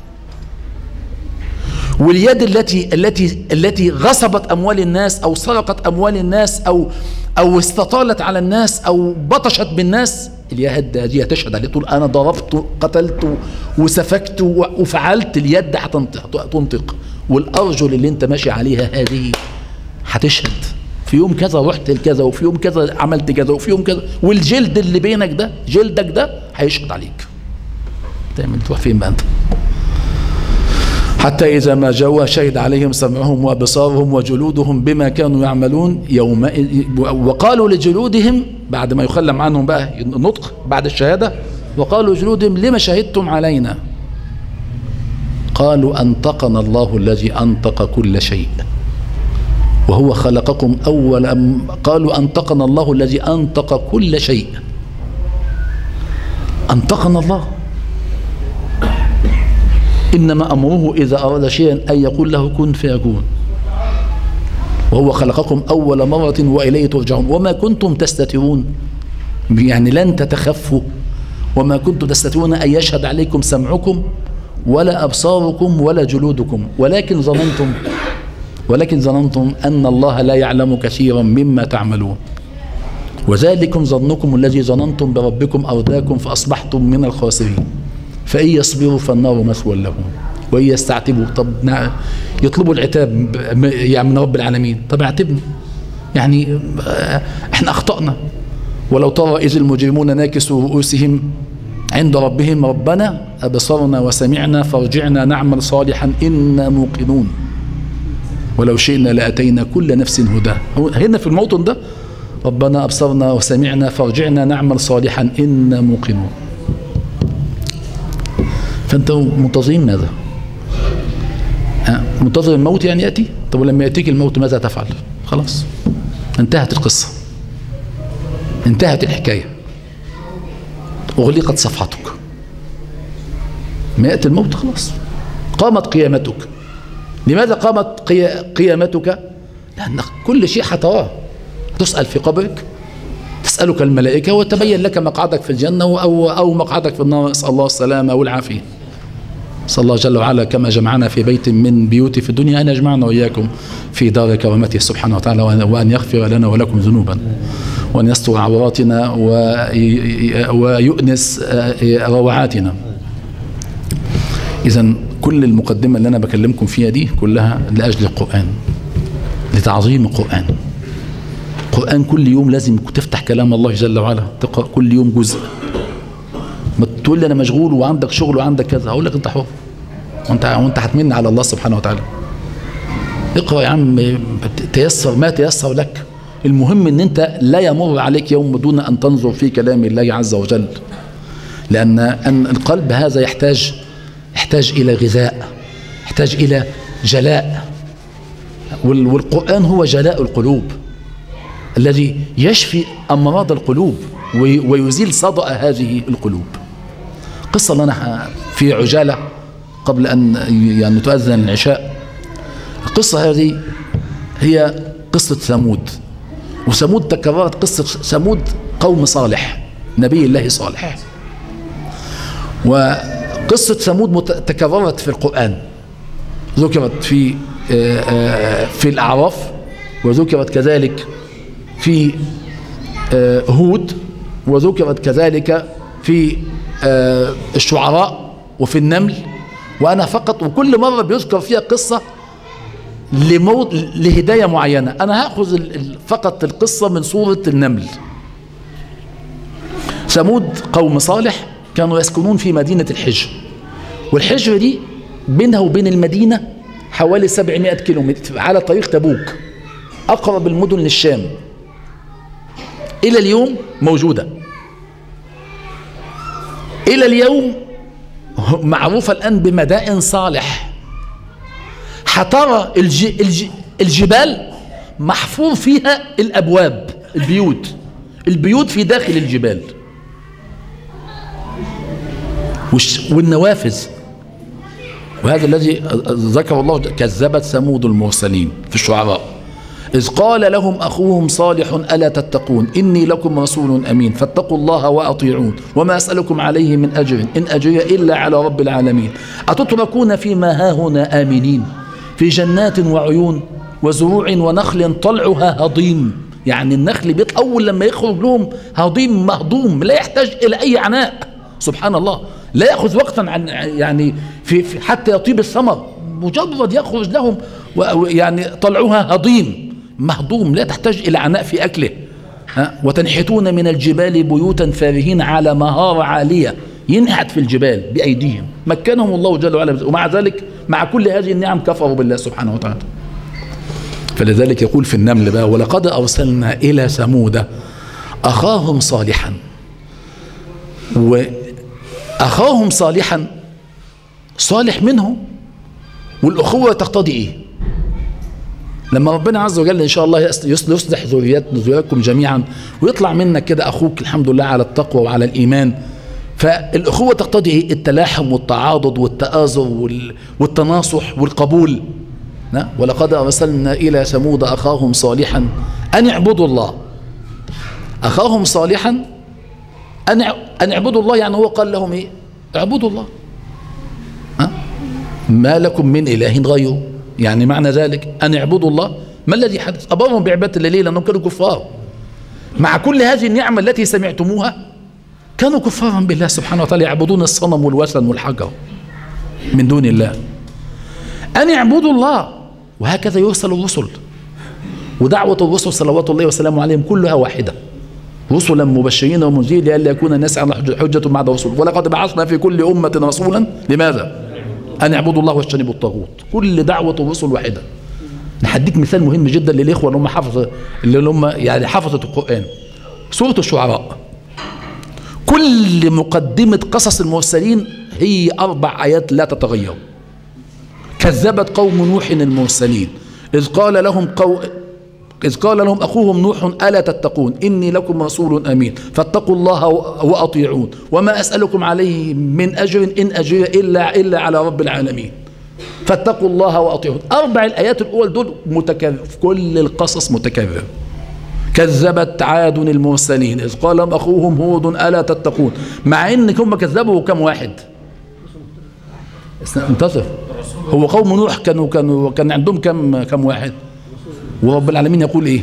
Speaker 2: واليد التي التي التي غصبت أموال الناس أو سرقت أموال الناس أو أو استطالت على الناس أو بطشت بالناس، اليد دي هتشهد عليه. تقول أنا ضربت قتلت وسفكت وفعلت، اليد هتنطق. والأرجل اللي أنت ماشي عليها هذه هتشهد في يوم كذا رحت لكذا وفي يوم كذا عملت كذا وفي يوم كذا. والجلد اللي بينك ده جلدك ده هيشهد عليك. تعمل تروح فين بقى انت؟ حتى إذا ما جاءوا شهد عليهم سمعهم وأبصارهم وجلودهم بما كانوا يعملون يوم. وقالوا لجلودهم بعد ما يخلم عنهم بقى النطق بعد الشهادة، وقالوا جلودهم لما شهدتم علينا؟ قالوا أنطقنا الله الذي أنطق كل شيء وهو خلقكم أول. قالوا أنطقنا الله الذي أنطق كل شيء. أنطقنا الله. إنما أمره إذا أراد شيئا أن يقول له كن فيكون. وهو خلقكم أول مرة وإليه ترجعون وما كنتم تستترون، يعني لن تتخفوا. وما كنتم تستترون أن يشهد عليكم سمعكم ولا أبصاركم ولا جلودكم ولكن ظننتم ولكن ظننتم أن الله لا يعلم كثيرا مما تعملون وذلكم ظنكم الذي ظننتم بربكم أرداكم فأصبحتم من الخاسرين فإن يصبروا فالنار مثوى لهم وإن يستعتبوا طب يطلبوا العتاب يعني من رب العالمين طب اعتبني يعني احنا أخطأنا ولو ترى إذ المجرمون ناكسوا رؤوسهم عند ربهم ربنا أبصرنا وسمعنا فارجعنا نعمل صالحا إنا موقنون ولو شئنا لأتينا كل نفس هدى هنا في الموطن ده ربنا أبصرنا وسمعنا فارجعنا نعمل صالحا إنا موقنون. فأنت منتظرين ماذا؟ منتظر الموت يعني يأتي؟ طب ولما يأتيك الموت ماذا تفعل؟ خلاص انتهت القصة انتهت الحكاية أغلقت صفحتك ما يأتي الموت خلاص قامت قيامتك. لماذا قامت قيامتك؟ لأن كل شيء حتراه تسأل في قبرك تسألك الملائكة وتبين لك مقعدك في الجنة أو, أو مقعدك في النار. أسأل الله السلامة والعافية. أسأل الله جل وعلا كما جمعنا في بيت من بيوتي في الدنيا أن يجمعنا وإياكم في دار كرامته سبحانه وتعالى وأن يغفر لنا ولكم ذنوبا وأن يستر عوراتنا ويؤنس روعاتنا. إذن كل المقدمة اللي أنا بكلمكم فيها دي كلها لأجل القرآن لتعظيم القرآن. القرآن كل يوم لازم تفتح كلام الله جل وعلا تقرأ كل يوم جزء. ما تقول لي أنا مشغول وعندك شغل وعندك كذا هقول لك أنت حر وأنت وأنت هتمن على الله سبحانه وتعالى. اقرأ يا عم تيسر ما تيسر لك. المهم أن أنت لا يمر عليك يوم دون أن تنظر في كلام الله عز وجل لأن أن القلب هذا يحتاج يحتاج إلى غذاء يحتاج إلى جلاء والقرآن هو جلاء القلوب الذي يشفي أمراض القلوب ويزيل صدأ هذه القلوب. قصة لنا في عجالة قبل أن يعني تؤذن العشاء. القصة هذه هي قصة ثمود وثمود تكررت قصة ثمود قوم صالح نبي الله صالح وقصة ثمود تكررت في القرآن ذكرت في في الأعراف وذكرت كذلك في هود وذكرت كذلك في الشعراء وفي النمل وأنا فقط وكل مرة بيذكر فيها قصة لموت لهداية معينة. أنا هأخذ فقط القصة من سورة النمل. ثمود قوم صالح كانوا يسكنون في مدينة الحجر والحجر دي بينها وبين المدينة حوالي سبعمائة كيلومتر على طريق تبوك أقرب المدن للشام إلى اليوم موجودة. إلى اليوم معروفة الآن بمدائن صالح. حترى الج... الج... الجبال محفور فيها الأبواب البيوت البيوت في داخل الجبال والش... والنوافذ. وهذا الذي ذكر الله كذبت ثمود المرسلين في الشعراء إذ قال لهم أخوهم صالح ألا تتقون إني لكم رسول أمين فاتقوا الله وأطيعون وما أسألكم عليه من أجر إن أجري إلا على رب العالمين أتتركون فيما هاهنا آمنين في جنات وعيون وزروع ونخل طلعها هضيم. يعني النخل بيت أول لما يخرج لهم هضيم مهضوم لا يحتاج إلى أي عناء سبحان الله لا يأخذ وقتا عن يعني في, في حتى يطيب الثمر مجرد يخرج لهم يعني طلعها هضيم مهضوم لا تحتاج إلى عناء في أكله. ها وتنحتون من الجبال بيوتا فارهين على مهارة عالية ينحت في الجبال بأيديهم مكنهم الله جل وعلا ومع ذلك مع كل هذه النعم كفروا بالله سبحانه وتعالى. فلذلك يقول في النمل بقى ولقد أرسلنا إلى ثمود أخاهم صالحا. وأخاهم صالحا صالح منهم والأخوة تقتضي إيه؟ لما ربنا عز وجل إن شاء الله يصلح ذريتكم جميعا ويطلع منك كده أخوك الحمد لله على التقوى وعلى الإيمان فالأخوة تقتضي إيه؟ التلاحم والتعاضد والتآزر والتناصح والقبول. ولقد أرسلنا إلى ثمود أخاهم صالحا أن اعبدوا الله. أخاهم صالحا أن أن اعبدوا الله يعني هو قال لهم إيه؟ اعبدوا الله. ها؟ ما لكم من إله غيره يعني معنى ذلك أن اعبدوا الله. ما الذي حدث؟ أمرهم بعبادة الله ليه؟ لأنهم كانوا كفار. مع كل هذه النعمة التي سمعتموها كانوا كفارا بالله سبحانه وتعالى، يعبدون الصنم والوثن والحجر من دون الله. أن اعبدوا الله، وهكذا يرسل الرسل، ودعوة الرسل صلوات الله وسلامه عليهم كلها واحدة: رسلا مبشرين ومنذرين لئلا يكون الناس على حجة بعد الرسل، ولقد بعثنا في كل أمة رسولا لماذا؟ أن اعبدوا الله واجتنبوا الطاغوت. كل دعوة الرسل واحدة. نحديك مثال مهم جدا للإخوة اللي هم حفظ اللي هم يعني حفظة القرآن. سورة الشعراء، كل مقدمة قصص المرسلين هي أربع آيات لا تتغير. كذبت قوم نوح المرسلين إذ قال لهم قو... إذ قال لهم أخوهم نوح ألا تتقون إني لكم رسول أمين فاتقوا الله وأطيعون وما أسألكم عليه من أجر إن أجري إلا إلا على رب العالمين فاتقوا الله وأطيعون. أربع الآيات الأول دول متكرر، كل القصص متكرر. كذبت عاد المرسلين إذ قال لهم أخوهم هود ألا تتقون، مع إن هم كذبوا كم واحد؟ انتصر. هو قوم نوح كانوا كانوا كان عندهم كم كم واحد؟ ورب العالمين يقول ايه؟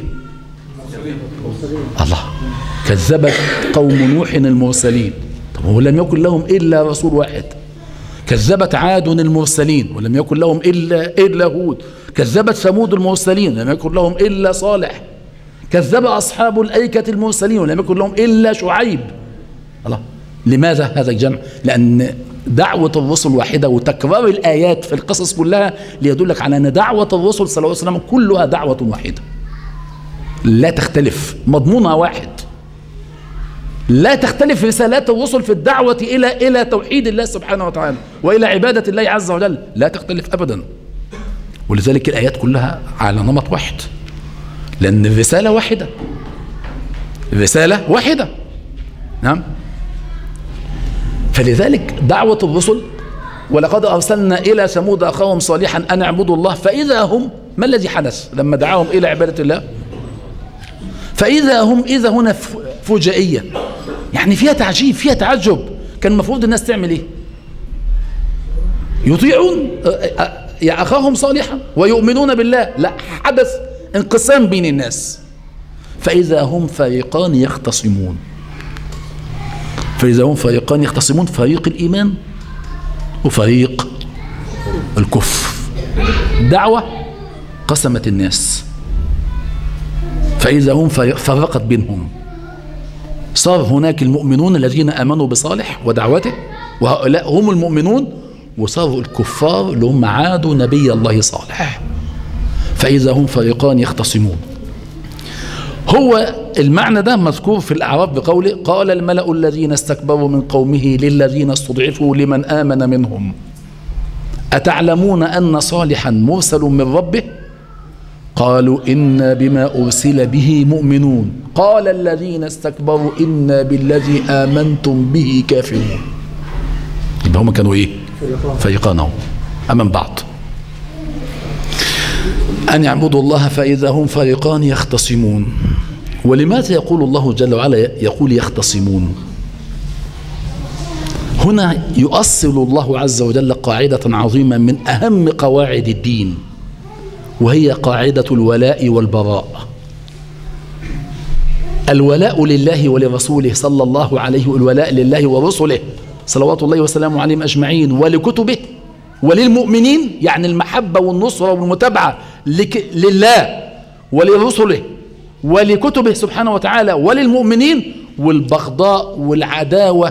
Speaker 2: الله كذبت قوم نوح المرسلين. طب هو لم يكن لهم الا رسول واحد. كذبت عاد المرسلين ولم يكن لهم الا الا هود. كذبت ثمود المرسلين لم يكن لهم الا صالح. كذب اصحاب الايكه المرسلين ولم يكن لهم الا شعيب. الله لماذا هذا الجمع؟ لان دعوة الرسل واحدة، وتكرار الآيات في القصص كلها ليدلك على أن دعوة الرسل صلى الله عليه وسلم كلها دعوة واحدة لا تختلف، مضمونها واحد. لا تختلف رسالات الرسل في الدعوة إلى إلى توحيد الله سبحانه وتعالى وإلى عبادة الله عز وجل، لا تختلف أبدا. ولذلك الآيات كلها على نمط واحد، لأن الرسالة واحدة، الرسالة واحدة. نعم. فلذلك دعوة الرسل: ولقد أرسلنا إلى ثمود أخاهم صالحا أن اعبدوا الله فإذا هم، ما الذي حدث لما دعاهم إلى عبادة الله؟ فإذا هم، إذا هنا فجائية، يعني فيها تعجيب، فيها تعجب. كان المفروض الناس تعمل إيه؟ يطيعون يا أخاهم صالحا ويؤمنون بالله. لا، حدث انقسام بين الناس. فإذا هم فريقان يختصمون. فإذا هم فريقان يختصمون، فريق الإيمان وفريق الكفر. دعوة قسمت الناس، فإذا هم فرقت بينهم. صار هناك المؤمنون الذين آمنوا بصالح ودعوته وهؤلاء هم المؤمنون، وصاروا الكفار اللي هم عادوا نبي الله صالح. فإذا هم فريقان يختصمون. هو المعنى ده مذكور في الأعراف بقوله: قال الملأ الذين استكبروا من قومه للذين استضعفوا لمن آمن منهم أتعلمون أن صالحا مرسل من ربه قالوا إنا بما أرسل به مؤمنون قال الذين استكبروا إنا بالذي آمنتم به كافرون. يبقى هم كانوا إيه؟ فريقان أمام بعض. أن يعبدوا الله فإذا هم فريقان يختصمون. ولماذا يقول الله جل وعلا يقول يختصمون؟ هنا يؤصل الله عز وجل قاعدة عظيمة من أهم قواعد الدين، وهي قاعدة الولاء والبراء. الولاء لله ولرسوله صلى الله عليه، الولاء لله ورسله صلوات الله وسلامه عليهم أجمعين، ولكتبه وللمؤمنين، يعني المحبة والنصرة والمتابعة لله ولرسله ولكتبه سبحانه وتعالى وللمؤمنين، والبغضاء والعداوة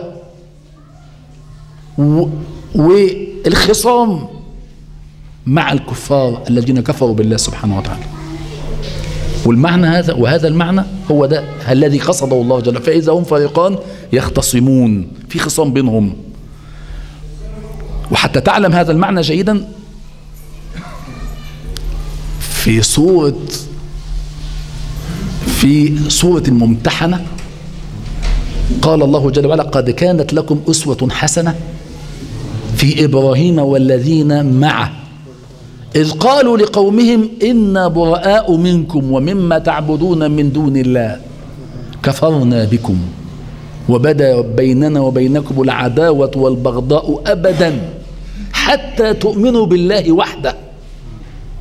Speaker 2: والخصام مع الكفار الذين كفروا بالله سبحانه وتعالى. والمعنى هذا، وهذا المعنى هو ده الذي قصده الله جل وعلا. فإذا هم فريقان يختصمون، في خصام بينهم. وحتى تعلم هذا المعنى جيدا، في سورة في سورة الممتحنة قال الله جل وعلا: قد كانت لكم أسوة حسنة في إبراهيم والذين معه إذ قالوا لقومهم إنا براء منكم ومما تعبدون من دون الله كفرنا بكم وبدا بيننا وبينكم العداوة والبغضاء أبدا حتى تؤمنوا بالله وحده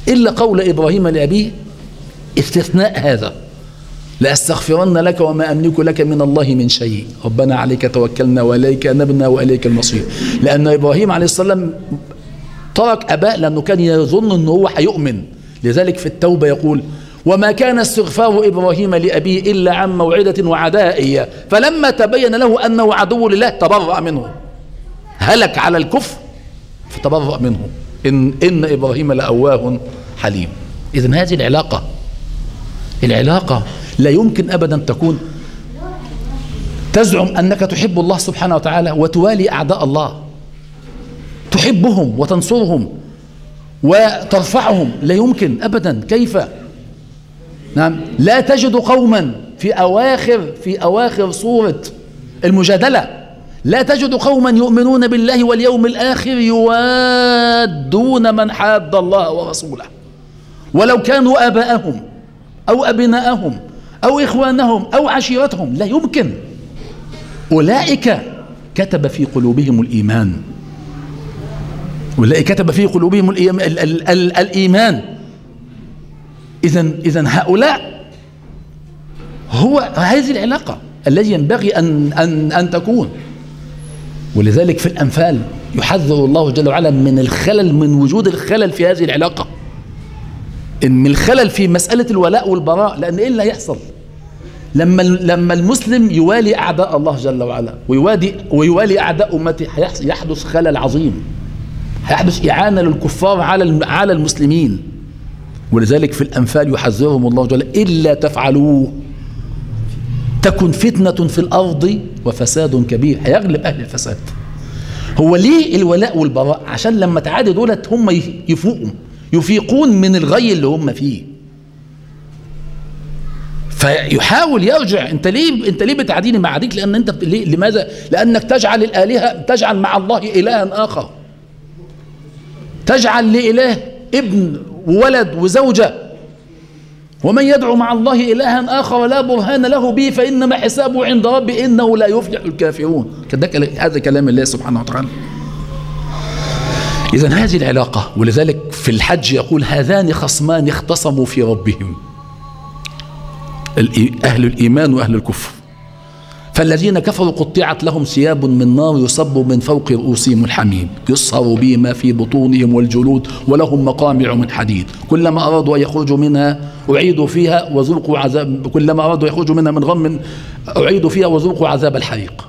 Speaker 2: إلا قول إبراهيم لأبيه استثناء هذا: لأستغفرن لك وما أملك لك من الله من شيء، ربنا عليك توكلنا وإليك أنبنا وإليك المصير. لأن إبراهيم عليه السلام ترك أباه لأنه كان يظن أنه هو هيؤمن، لذلك في التوبة يقول: وما كان استغفار إبراهيم لأبيه إلا عن موعدة وعدها إياه فلما تبين له أنه عدو لله تبرأ منه، هلك على الكفر فتبرأ منه، إن, إن إبراهيم لأواه حليم. إذن هذه العلاقة العلاقة لا يمكن أبدا تكون تزعم أنك تحب الله سبحانه وتعالى وتوالي أعداء الله، تحبهم وتنصرهم وترفعهم، لا يمكن أبدا. كيف؟ نعم، لا تجد قوما في أواخر في أواخر سورة المجادلة، لا تجد قوما يؤمنون بالله واليوم الآخر يوادون من حاد الله ورسوله ولو كانوا آباءهم أو أبناءهم أو إخوانهم أو عشيرتهم، لا يمكن. أولئك كتب في قلوبهم الإيمان، أولئك كتب في قلوبهم الإيمان, ال ال ال الإيمان. إذن إذن هؤلاء هو هذه العلاقة التي ينبغي أن, أن, أن تكون. ولذلك في الأنفال يحذر الله جل وعلا من الخلل، من وجود الخلل في هذه العلاقة، من الخلل في مسألة الولاء والبراء. لأن إيه اللي هيحصل لما لما المسلم يوالي أعداء الله جل وعلا ويوالي ويوالي أعداء أمته؟ يحدث خلل عظيم، هيحدث إعانة للكفار على على المسلمين. ولذلك في الأنفال يحذرهم الله جل وعلا: إلا تفعلوه تكن فتنة في الأرض وفساد كبير. هيغلب أهل الفساد. هو ليه الولاء والبراء؟ عشان لما تعادي دولت هم يفوقوا، يفيقون من الغي اللي هم فيه، فيحاول يرجع. انت ليه انت ليه بتعاديني مع عديك؟ لان انت ليه؟ لماذا؟ لانك تجعل الالهه، تجعل مع الله الها اخر، تجعل لإله ابن وولد وزوجة. ومن يدعو مع الله إلها آخر لا برهان له به فإنما حسابه عند ربه إنه لا يفلح الكافرون. هذا كلام الله سبحانه وتعالى. إذن هذه العلاقة. ولذلك في الحج يقول: هذان خصمان اختصموا في ربهم، أهل الإيمان وأهل الكفر، فالذين كفروا قطعت لهم ثياب من نار يصب من فوق رؤوسهم الحميم يصهر به ما في بطونهم والجلود ولهم مقامع من حديد كلما أرادوا أن يخرجوا منها أعيدوا فيها وذوقوا عذاب كلما أرادوا أن يخرجوا منها من غم أعيدوا فيها وذوقوا عذاب الحريق.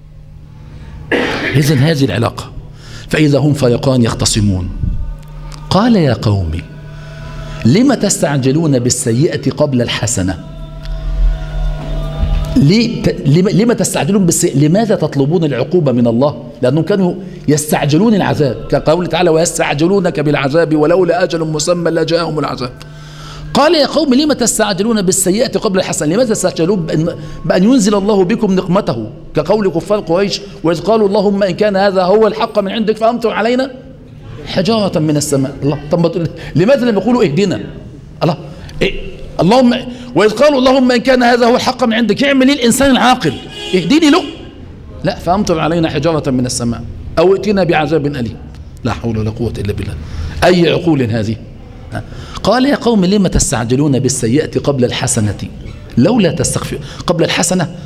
Speaker 2: إذن هذه العلاقة. فإذا هم فريقان يختصمون. قال: يا قوم لم تستعجلون بالسيئة قبل الحسنة؟ لما تستعجلون بالسيئة؟ لماذا تطلبون العقوبة من الله؟ لأنهم كانوا يستعجلون العذاب، كقول تعالى: ويستعجلونك بالعذاب ولولا أجل مسمى لجاءهم العذاب. قال: يا قوم لم تستعجلون بالسيئة قبل الحسنة؟ لماذا تستعجلون بأن, بأن ينزل الله بكم نقمته، كقول كفار قريش: وإذ قالوا اللهم إن كان هذا هو الحق من عندك فأمطر علينا حجارة من السماء. الله، طب لماذا لم يقولوا اهدنا؟ الله إيه؟ اللهم وإذ قالوا اللهم إن كان هذا هو الحق من عندك، يعمل ايه الإنسان العاقل؟ اهديني له؟ لا، فأمطر علينا حجارة من السماء أو ائتنا بعذاب أليم. لا حول ولا قوة إلا بالله. أي عقول هذه؟ قال: يا قوم لم تستعجلون بالسيئة قبل الحسنة لولا تستغفر. قبل الحسنة،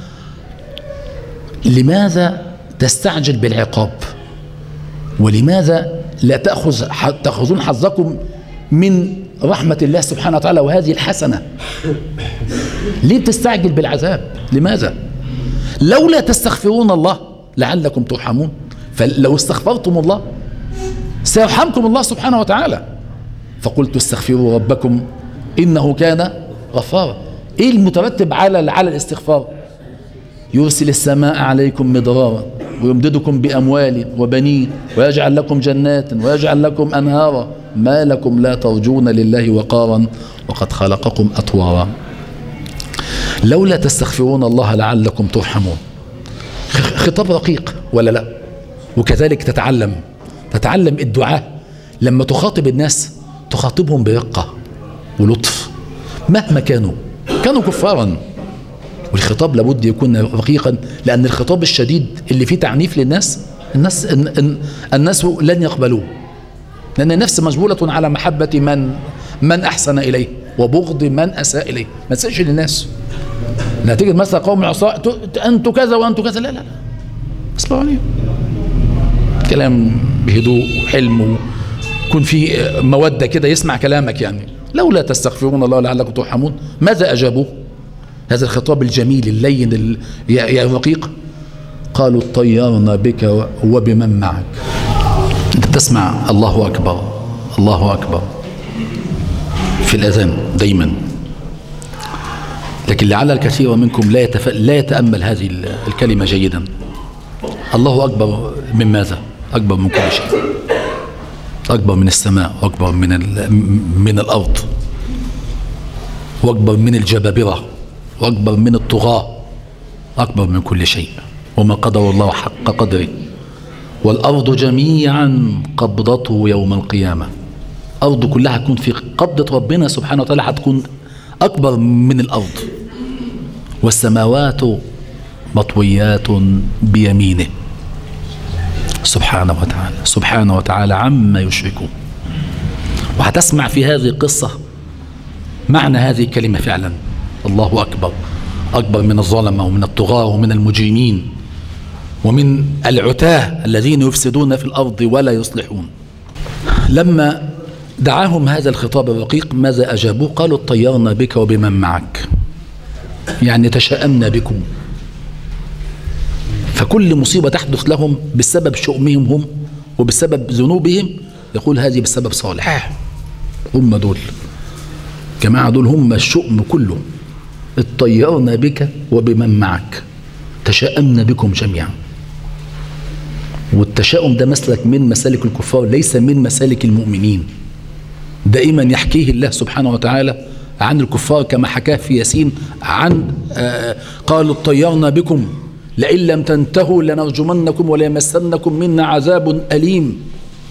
Speaker 2: لماذا تستعجل بالعقاب؟ ولماذا لا تأخذ تأخذون حظكم من رحمة الله سبحانه وتعالى وهذه الحسنة؟ ليه تستعجل بالعذاب؟ لماذا؟ لولا تستغفرون الله لعلكم ترحمون. فلو استغفرتم الله سيرحمكم الله سبحانه وتعالى. فقلت استغفروا ربكم إنه كان غفارا. إيه المترتب على على الاستغفار؟ يرسل السماء عليكم مدرارا ويمددكم بأموال وبنين ويجعل لكم جنات ويجعل لكم أنهارا ما لكم لا ترجون لله وقارا وقد خلقكم أطوارا. لولا تستغفرون الله لعلكم ترحمون. خطاب رقيق ولا لا؟ وكذلك تتعلم تتعلم الدعاء لما تخاطب الناس تخاطبهم برقة ولطف مهما كانوا كانوا كفارا. والخطاب لابد يكون رقيقا، لأن الخطاب الشديد اللي فيه تعنيف للناس الناس الناس لن يقبلوه، لأن النفس مجبولة على محبة من من أحسن إليه وبغض من أساء إليه. ما تسألش للناس، لا تجد مثلا قوم العصاة أنتوا كذا وأنتوا كذا، لا لا لا، اسمعوا عليهم كلام بهدوء وحلم، ويكون في مودة كده يسمع كلامك. يعني لولا تستغفرون الله لعلكم ترحمون، ماذا أجابوه؟ هذا الخطاب الجميل اللين الرقيق، قالوا اطيرنا بك وبمن معك. أنت تسمع الله أكبر الله أكبر في الأذان دايما، لكن لعل الكثير منكم لا يتف... لا يتأمل هذه الكلمة جيدا. الله أكبر من ماذا؟ أكبر من كل شيء، أكبر من السماء، وأكبر من ال... من الأرض، وأكبر من الجبابرة، وأكبر من الطغاة، أكبر من كل شيء. وما قدر الله حق قدره. والأرض جميعا قبضته يوم القيامة. أرض كلها هتكون في قبضة ربنا سبحانه وتعالى، هتكون أكبر من الأرض. والسماوات مطويات بيمينه سبحانه وتعالى سبحانه وتعالى عما يشركون. وهتسمع في هذه القصة معنى هذه الكلمة فعلا، الله أكبر، أكبر من الظلمة ومن الطغاة ومن المجرمين ومن العتاة الذين يفسدون في الأرض ولا يصلحون. لما دعاهم هذا الخطاب الرقيق ماذا أجابوه؟ قالوا اطيرنا بك وبمن معك، يعني تشاءمنا بكم. فكل مصيبة تحدث لهم بسبب شؤمهم هم وبسبب ذنوبهم يقول هذه بسبب صالح. هم دول جماعة، دول هم الشؤم كله. اطيرنا بك وبمن معك، تشاءمنا بكم جميعا. والتشاؤم ده مسلك من مسالك الكفار، ليس من مسالك المؤمنين. دائما يحكيه الله سبحانه وتعالى عن الكفار كما حكاه في ياسين عن آه قالوا اطيرنا بكم لئن لم تنتهوا لنرجمنكم وليمسنكم منا عذاب أليم.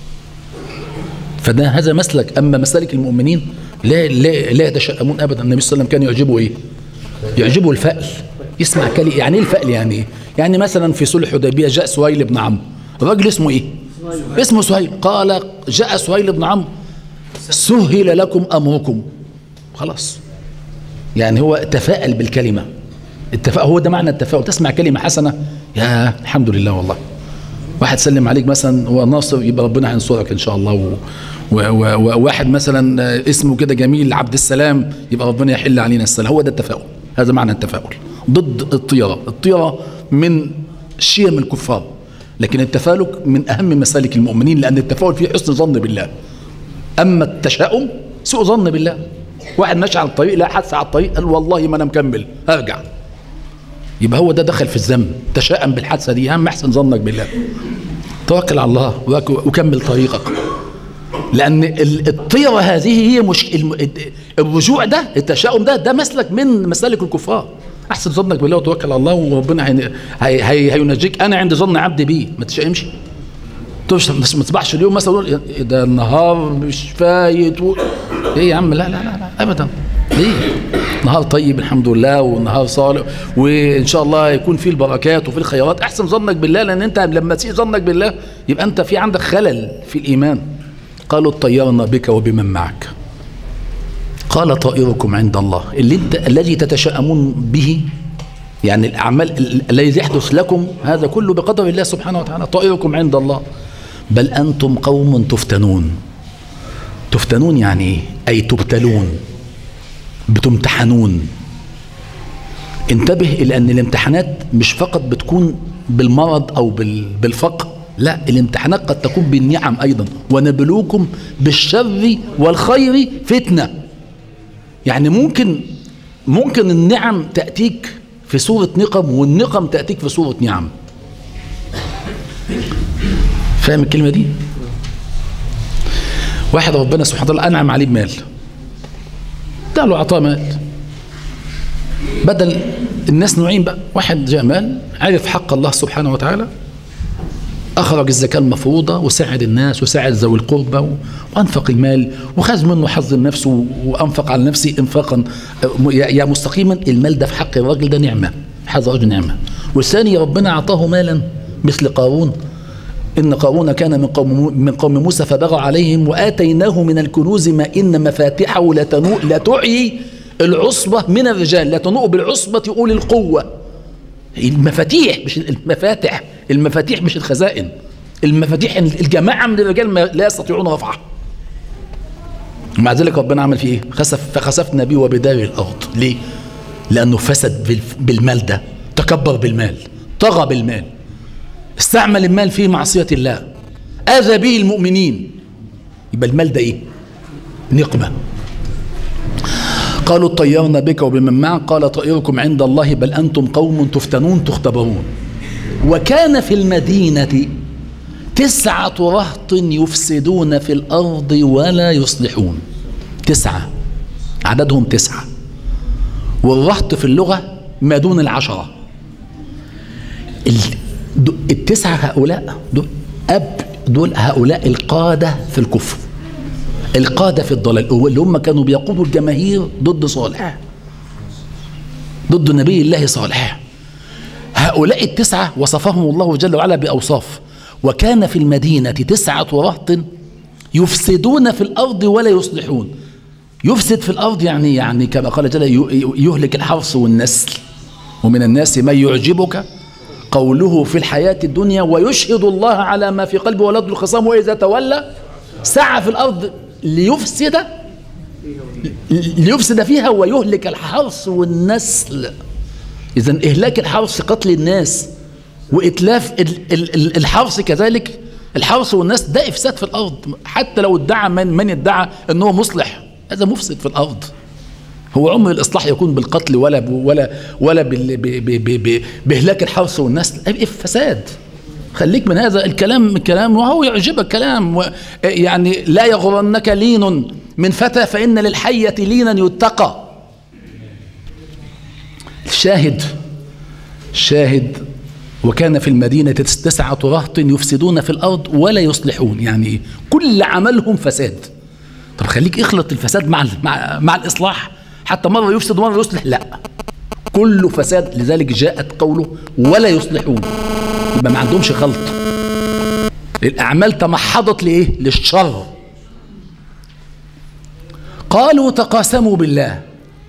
Speaker 2: فده هذا مسلك. أما مسالك المؤمنين لا لا لا يتشاءمون أبدا. النبي صلى الله عليه وسلم كان يعجبه إيه؟ يعجبه الفأل. يسمع كلمة. يعني إيه الفأل؟ يعني إيه؟ يعني مثلا في صلح الحديبية جاء سهيل بن عمرو، الراجل اسمه إيه؟ اسمه سهيل. قال جاء سهيل بن عمرو سهل لكم أمركم. خلاص، يعني هو تفاءل بالكلمة. التفاؤل هو ده معنى التفاؤل. تسمع كلمة حسنة يا الحمد لله والله. واحد سلم عليك مثلا هو ناصر، يبقى ربنا هينصرك ان شاء الله. وواحد مثلا اسمه كده جميل عبد السلام، يبقى ربنا يحل علينا السلام. هو ده التفاؤل. هذا معنى التفاؤل، ضد الطيرة. الطيرة من شيم الكفار، لكن التفاؤل من اهم مسالك المؤمنين، لان التفاؤل فيه حسن ظن بالله. اما التشاؤم سوء ظن بالله. واحد ماشي على الطريق لا حادثة على الطريق قال والله ما انا مكمل هرجع، يبقى هو ده دخل في الذنب. تشاءم بالحادثة دي. اهم احسن ظنك بالله، توكل على الله وكمل طريقك. لأن الطيرة هذه هي مش الرجوع ده، التشاؤم ده ده مسلك من مسالك الكفار. أحسن ظنك بالله وتوكل على الله وربنا هينجيك. أنا عند ظن عبدي بيه. ما تشائمش، ما تصبحش اليوم مثلا تقول ده النهار مش فايت و... إيه يا عم؟ لا لا لا, لا أبدا. ليه؟ نهار طيب الحمد لله، ونهار صالح، وإن شاء الله يكون فيه البركات وفيه الخيرات. أحسن ظنك بالله، لأن أنت لما تسيء ظنك بالله يبقى أنت في عندك خلل في الإيمان. قالوا اطيرنا بك وبمن معك. قال طائركم عند الله. اللي انت الذي تتشاءمون به، يعني الأعمال الذي يحدث لكم هذا كله بقدر الله سبحانه وتعالى. طائركم عند الله بل أنتم قوم تفتنون. تفتنون يعني إيه؟ أي تبتلون، بتمتحنون. انتبه إلى أن الامتحانات مش فقط بتكون بالمرض أو بالفقر، لا، الامتحانات قد تكون بالنعم أيضا. ونبلوكم بالشر والخير فتنة. يعني ممكن ممكن النعم تأتيك في صورة نقم، والنقم تأتيك في صورة نعم. فاهم الكلمة دي؟ واحد ربنا سبحانه وتعالى أنعم عليه بمال، ده له عطاء مال. بدل الناس نوعين بقى، واحد جاء مال عرف حق الله سبحانه وتعالى، أخرج الزكاة المفروضة وساعد الناس وساعد ذوي القربى وأنفق المال وخذ منه حظ لنفسه وأنفق على نفسه إنفاقا يا مستقيما. المال ده في حق الراجل ده نعمة، هذا رجل نعمة. والثاني ربنا أعطاه مالا مثل قارون، إن قارون كان من قوم من قوم موسى فبغى عليهم وآتيناه من الكنوز ما إن مفاتحه لتنوء لتعي العصبة من الرجال، لتنوء بالعصبة أولي القوة. المفاتيح مش المفاتح، المفاتيح مش الخزائن، المفاتيح الجماعة من الرجال لا يستطيعون رفعها. مع ذلك ربنا عمل فيه ايه؟ خسف فخسفنا به وبداره الأرض. ليه؟ لأنه فسد بالمال ده، تكبر بالمال، طغى بالمال، استعمل المال في معصية الله، آذى به المؤمنين. يبقى المال ده ايه؟ نقمة. قالوا طيرنا بك وبمن معك قال طائركم عند الله بل أنتم قوم تفتنون تختبرون. وكان في المدينة تسعة رهط يفسدون في الأرض ولا يصلحون. تسعة، عددهم تسعة، والرهط في اللغة ما دون العشرة. التسعة هؤلاء دول أب دول هؤلاء القادة في الكفر، القادة في الضلال، اللي هم كانوا بيقودوا الجماهير ضد صالح، ضد نبي الله صالح. هؤلاء التسعة وصفهم الله جل وعلا بأوصاف. وكان في المدينة تسعة رهط يفسدون في الأرض ولا يصلحون. يفسد في الأرض يعني يعني كما قال جل يهلك الحرث والنسل. ومن الناس من يعجبك قوله في الحياة الدنيا ويشهد الله على ما في قلبه ولا يدل الخصام وإذا تولى سعى في الأرض ليفسد ليفسد فيها ويهلك الحرث والنسل. إذن إهلاك الحرث قتل الناس، وإتلاف الحرث كذلك، الحرث والناس ده إفساد في الأرض. حتى لو ادعى من من ادعى أنه مصلح، هذا مفسد في الأرض. هو عمر الإصلاح يكون بالقتل ولا ولا ولا بإهلاك الحرث والنسل، فساد. خليك من هذا الكلام الكلام وهو يعجبك كلام يعني لا يغرنك لين من فتى فإن للحية لينا يتقى. الشاهد الشاهد وكان في المدينة تسعة رهط يفسدون في الأرض ولا يصلحون، يعني كل عملهم فساد. طب خليك اخلط الفساد مع مع, مع الإصلاح، حتى مرة يفسد ومرة يصلح، لا كله فساد. لذلك جاءت قوله ولا يصلحون، يبقى ما عندهمش خلط. الأعمال تمحضت لإيه؟ للشر. قالوا تقاسموا بالله،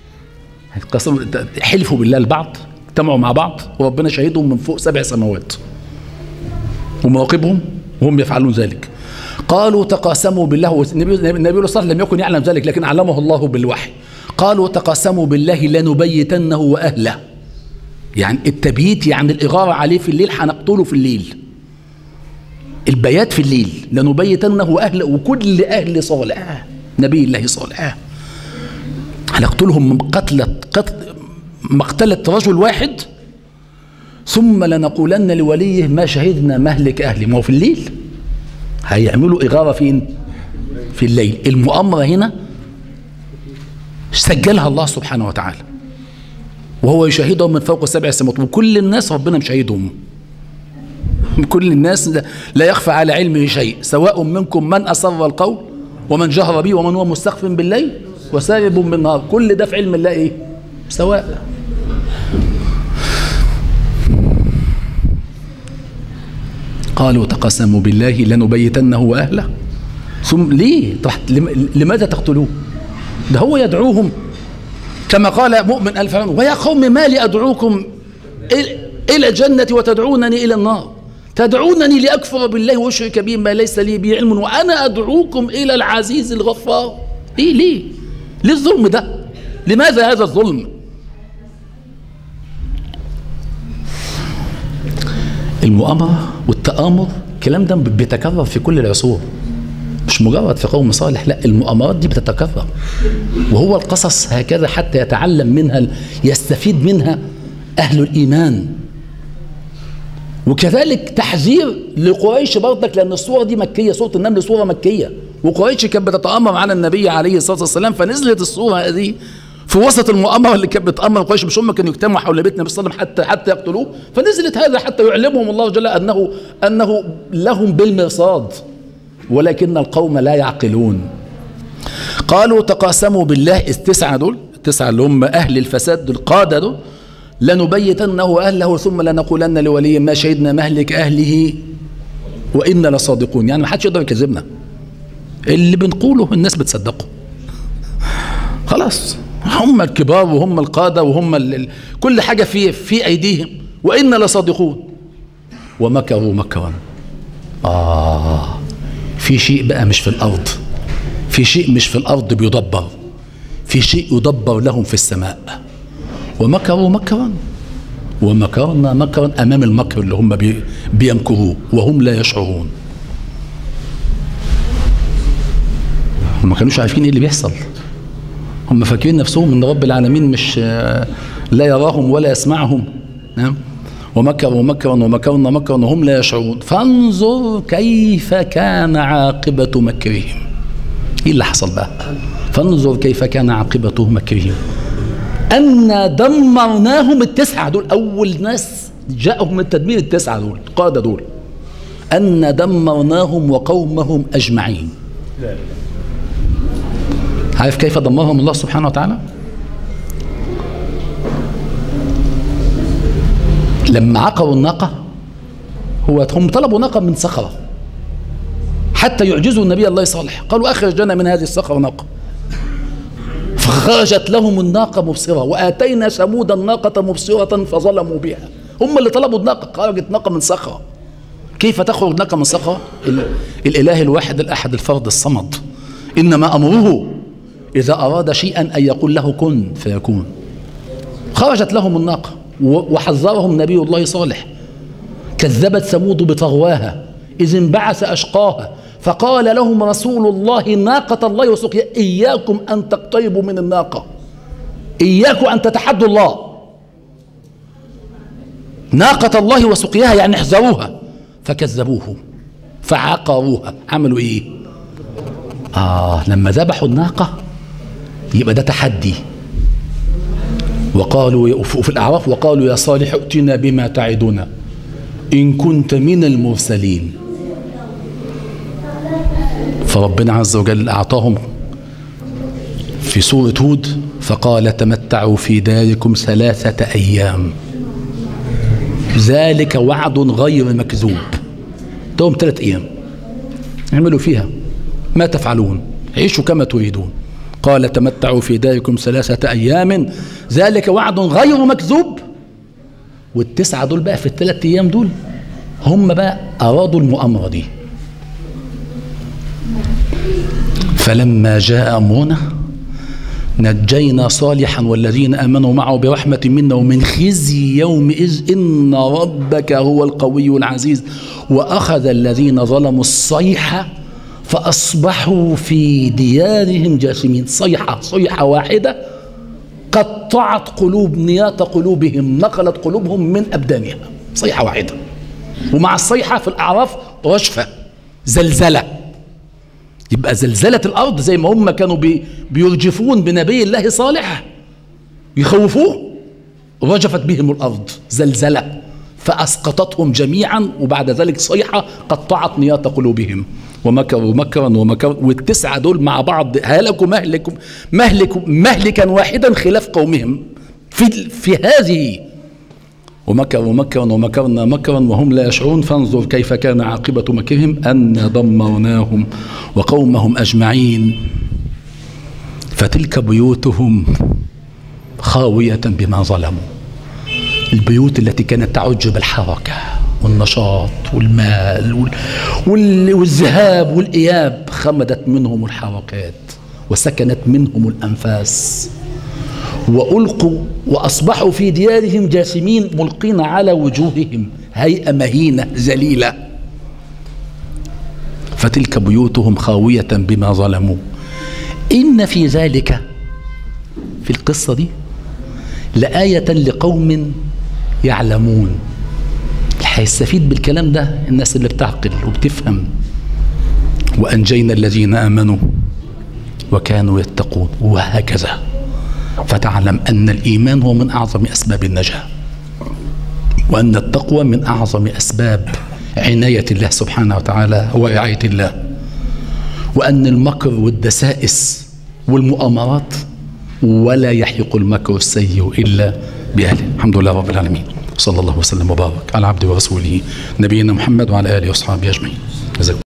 Speaker 2: حلفوا بالله البعض، اجتمعوا مع بعض وربنا شهدهم من فوق سبع سماوات ومواقبهم وهم يفعلون ذلك. قالوا تقاسموا بالله، النبي صلى الله عليه وسلم لم يكن يعلم ذلك لكن علمه الله بالوحي. قالوا تقاسموا بالله لنبيتنه وأهله، يعني التبييت يعني الإغارة عليه في الليل، هنقتله في الليل. البيات في الليل لنبيتنه وأهله، وكل أهل صالح نبي الله صالح هنقتلهم من قتلة قتل مقتلة رجل واحد. ثم لنقولن لوليه ما شهدنا مهلك أهلي. ما هو في الليل هيعملوا إغارة فين؟ في الليل. المؤامرة هنا سجلها الله سبحانه وتعالى وهو يشاهدهم من فوق سبع سماوات، وكل الناس ربنا مشاهدهم. كل الناس لا يخفى على علمه شيء، سواء منكم من أسر القول ومن جهر به ومن هو مستخف بالليل وسارب بالنهار، كل ده في علم الله ايه؟ سواء. قالوا تقسموا بالله لنبيتنه وأهله. ثم ليه؟ لماذا تقتلوه؟ ده هو يدعوهم كما قال مؤمن آل فرعون ويا قوم ما لي أدعوكم إلى الجنة وتدعونني إلى النار، تدعونني لأكفر بالله وأشرك به ما ليس لي به علم وأنا أدعوكم إلى العزيز الغفار. إيه ليه؟ ليه الظلم ده؟ لماذا هذا الظلم؟ المؤامرة والتآمر الكلام ده بيتكرر في كل العصور، مش مجرد في قوم صالح، لا المؤامرات دي بتتكرر، وهو القصص هكذا حتى يتعلم منها يستفيد منها أهل الإيمان. وكذلك تحذير لقريش برضك، لأن الصورة دي مكية، صورة النمل صورة مكية، وقريش كانت بتتآمر على النبي عليه الصلاة والسلام، فنزلت الصورة هذه في وسط المؤامرة اللي كانت بتأمر قريش. مش هم كانوا يجتمعوا حول بيت النبي صلى الله عليه وسلم حتى حتى يقتلوه، فنزلت هذا حتى يعلمهم الله جل أنه أنه لهم بالمرصاد ولكن القوم لا يعقلون. قالوا تقاسموا بالله، التسعة دول التسعة اللي هم أهل الفساد القادة دول، لنبيتنه أهله ثم لنقولن لولي ما شهدنا مهلك أهله وإنا لصادقون، يعني ما حدش يقدر يكذبنا، اللي بنقوله الناس بتصدقه خلاص. هم الكبار وهم القادة وهم ال... كل حاجة في في أيديهم. وإنا لصادقون ومكروا مكرا. آه في شيء بقى مش في الأرض، في شيء مش في الأرض بيدبر، في شيء يدبر لهم في السماء. ومكروا مكرا ومكرنا مكرا أمام المكر اللي هم بي بيمكروه وهم لا يشعرون. هم ما كانوش عارفين ايه اللي بيحصل، هم فاكرين نفسهم ان رب العالمين مش لا يراهم ولا يسمعهم. نعم. ومكروا مكرا ومكرنا مكرا وهم لا يشعرون. فانظر كيف كان عاقبة مكرهم. ايه اللي حصل بقى؟ فانظر كيف كان عاقبة مكرهم أنا دمرناهم. التسعة دول أول ناس جاءهم التدمير، التسعة دول القادة دول. أنا دمرناهم وقومهم أجمعين. عارف كيف دمرهم الله سبحانه وتعالى؟ لما عقروا الناقة، هو هم طلبوا ناقة من صخرة حتى يعجزوا النبي الله صالح، قالوا أخرج لنا من هذه الصخرة ناقة، فخرجت لهم الناقة مبصرة وآتينا ثمود الناقة مبصرة فظلموا بها. هم اللي طلبوا الناقة، خرجت ناقة من صخرة. كيف تخرج ناقة من صخرة؟ الإله الواحد الأحد الفرد الصمد، إنما أمره إذا أراد شيئا أن يقول له كن فيكون. خرجت لهم الناقة وحذرهم نبي الله صالح. كذبت ثمود بطغواها إذ انبعث أشقاها فقال لهم رسول الله ناقة الله وسقياها إياكم أن تقتربوا من الناقة، إياكم أن تتحدوا الله. ناقة الله وسقياها يعني احذروها. فكذبوه فعقروها. عملوا إيه؟ آه لما ذبحوا الناقة يبقى ده تحدي. وقالوا في الأعراف وقالوا يا صالح ائتنا بما تعدنا إن كنت من المرسلين. فربنا عز وجل أعطاهم في سورة هود فقال تمتعوا في داركم ثلاثة أيام ذلك وعد غير مكذوب. دوم ثلاثة أيام اعملوا فيها ما تفعلون، عيشوا كما تريدون. قال تمتعوا في داركم ثلاثة أيام ذلك وعد غير مكذوب. والتسعة دول بقى في الثلاث أيام دول هم بقى أرادوا المؤامرة دي. فلما جاء أمرنا نجينا صالحا والذين آمنوا معه برحمة منا ومن خزي يومئذ إن ربك هو القوي العزيز وأخذ الذين ظلموا الصيحة فأصبحوا في ديارهم جاثمين. صيحة صيحة واحدة قطعت قلوب نيات قلوبهم، نقلت قلوبهم من أبدانها. صيحة واحدة. ومع الصيحة في الأعراف رجفة زلزلة. يبقى زلزلة الأرض زي ما هم كانوا بي بيرجفون بنبي الله صالح يخوفوه، رجفت بهم الأرض زلزلة فأسقطتهم جميعا. وبعد ذلك صيحة قطعت نيات قلوبهم ومكروا مكرا ومكروا. والتسعة دول مع بعض هلكوا مهلك مهلك مهلكا واحدا خلاف قومهم في في هذه. ومكروا مكرا ومكرنا مكرا وهم لا يشعرون. فانظر كيف كان عاقبة مكرهم أنا دمرناهم وقومهم أجمعين فتلك بيوتهم خاوية بما ظلموا. البيوت التي كانت تعج بالحركة والنشاط والمال والذهاب والإياب خمدت منهم الحركات وسكنت منهم الأنفاس وألقوا وأصبحوا في ديارهم جاثمين ملقين على وجوههم هيئة مهينة ذليلة. فتلك بيوتهم خاوية بما ظلموا. إن في ذلك في القصة دي لآية لقوم يعلمون. هيستفيد بالكلام ده الناس اللي بتعقل وبتفهم. وأنجينا الذين آمنوا وكانوا يتقون. وهكذا فتعلم أن الإيمان هو من أعظم أسباب النجاة، وأن التقوى من أعظم أسباب عناية الله سبحانه وتعالى ورعاية الله، وأن المكر والدسائس والمؤامرات ولا يحيق المكر السيء إلا بأهله. الحمد لله رب العالمين. صلى الله وسلم وبارك على عبده ورسوله نبينا محمد وعلى آله وأصحابه أجمعين. جزاكم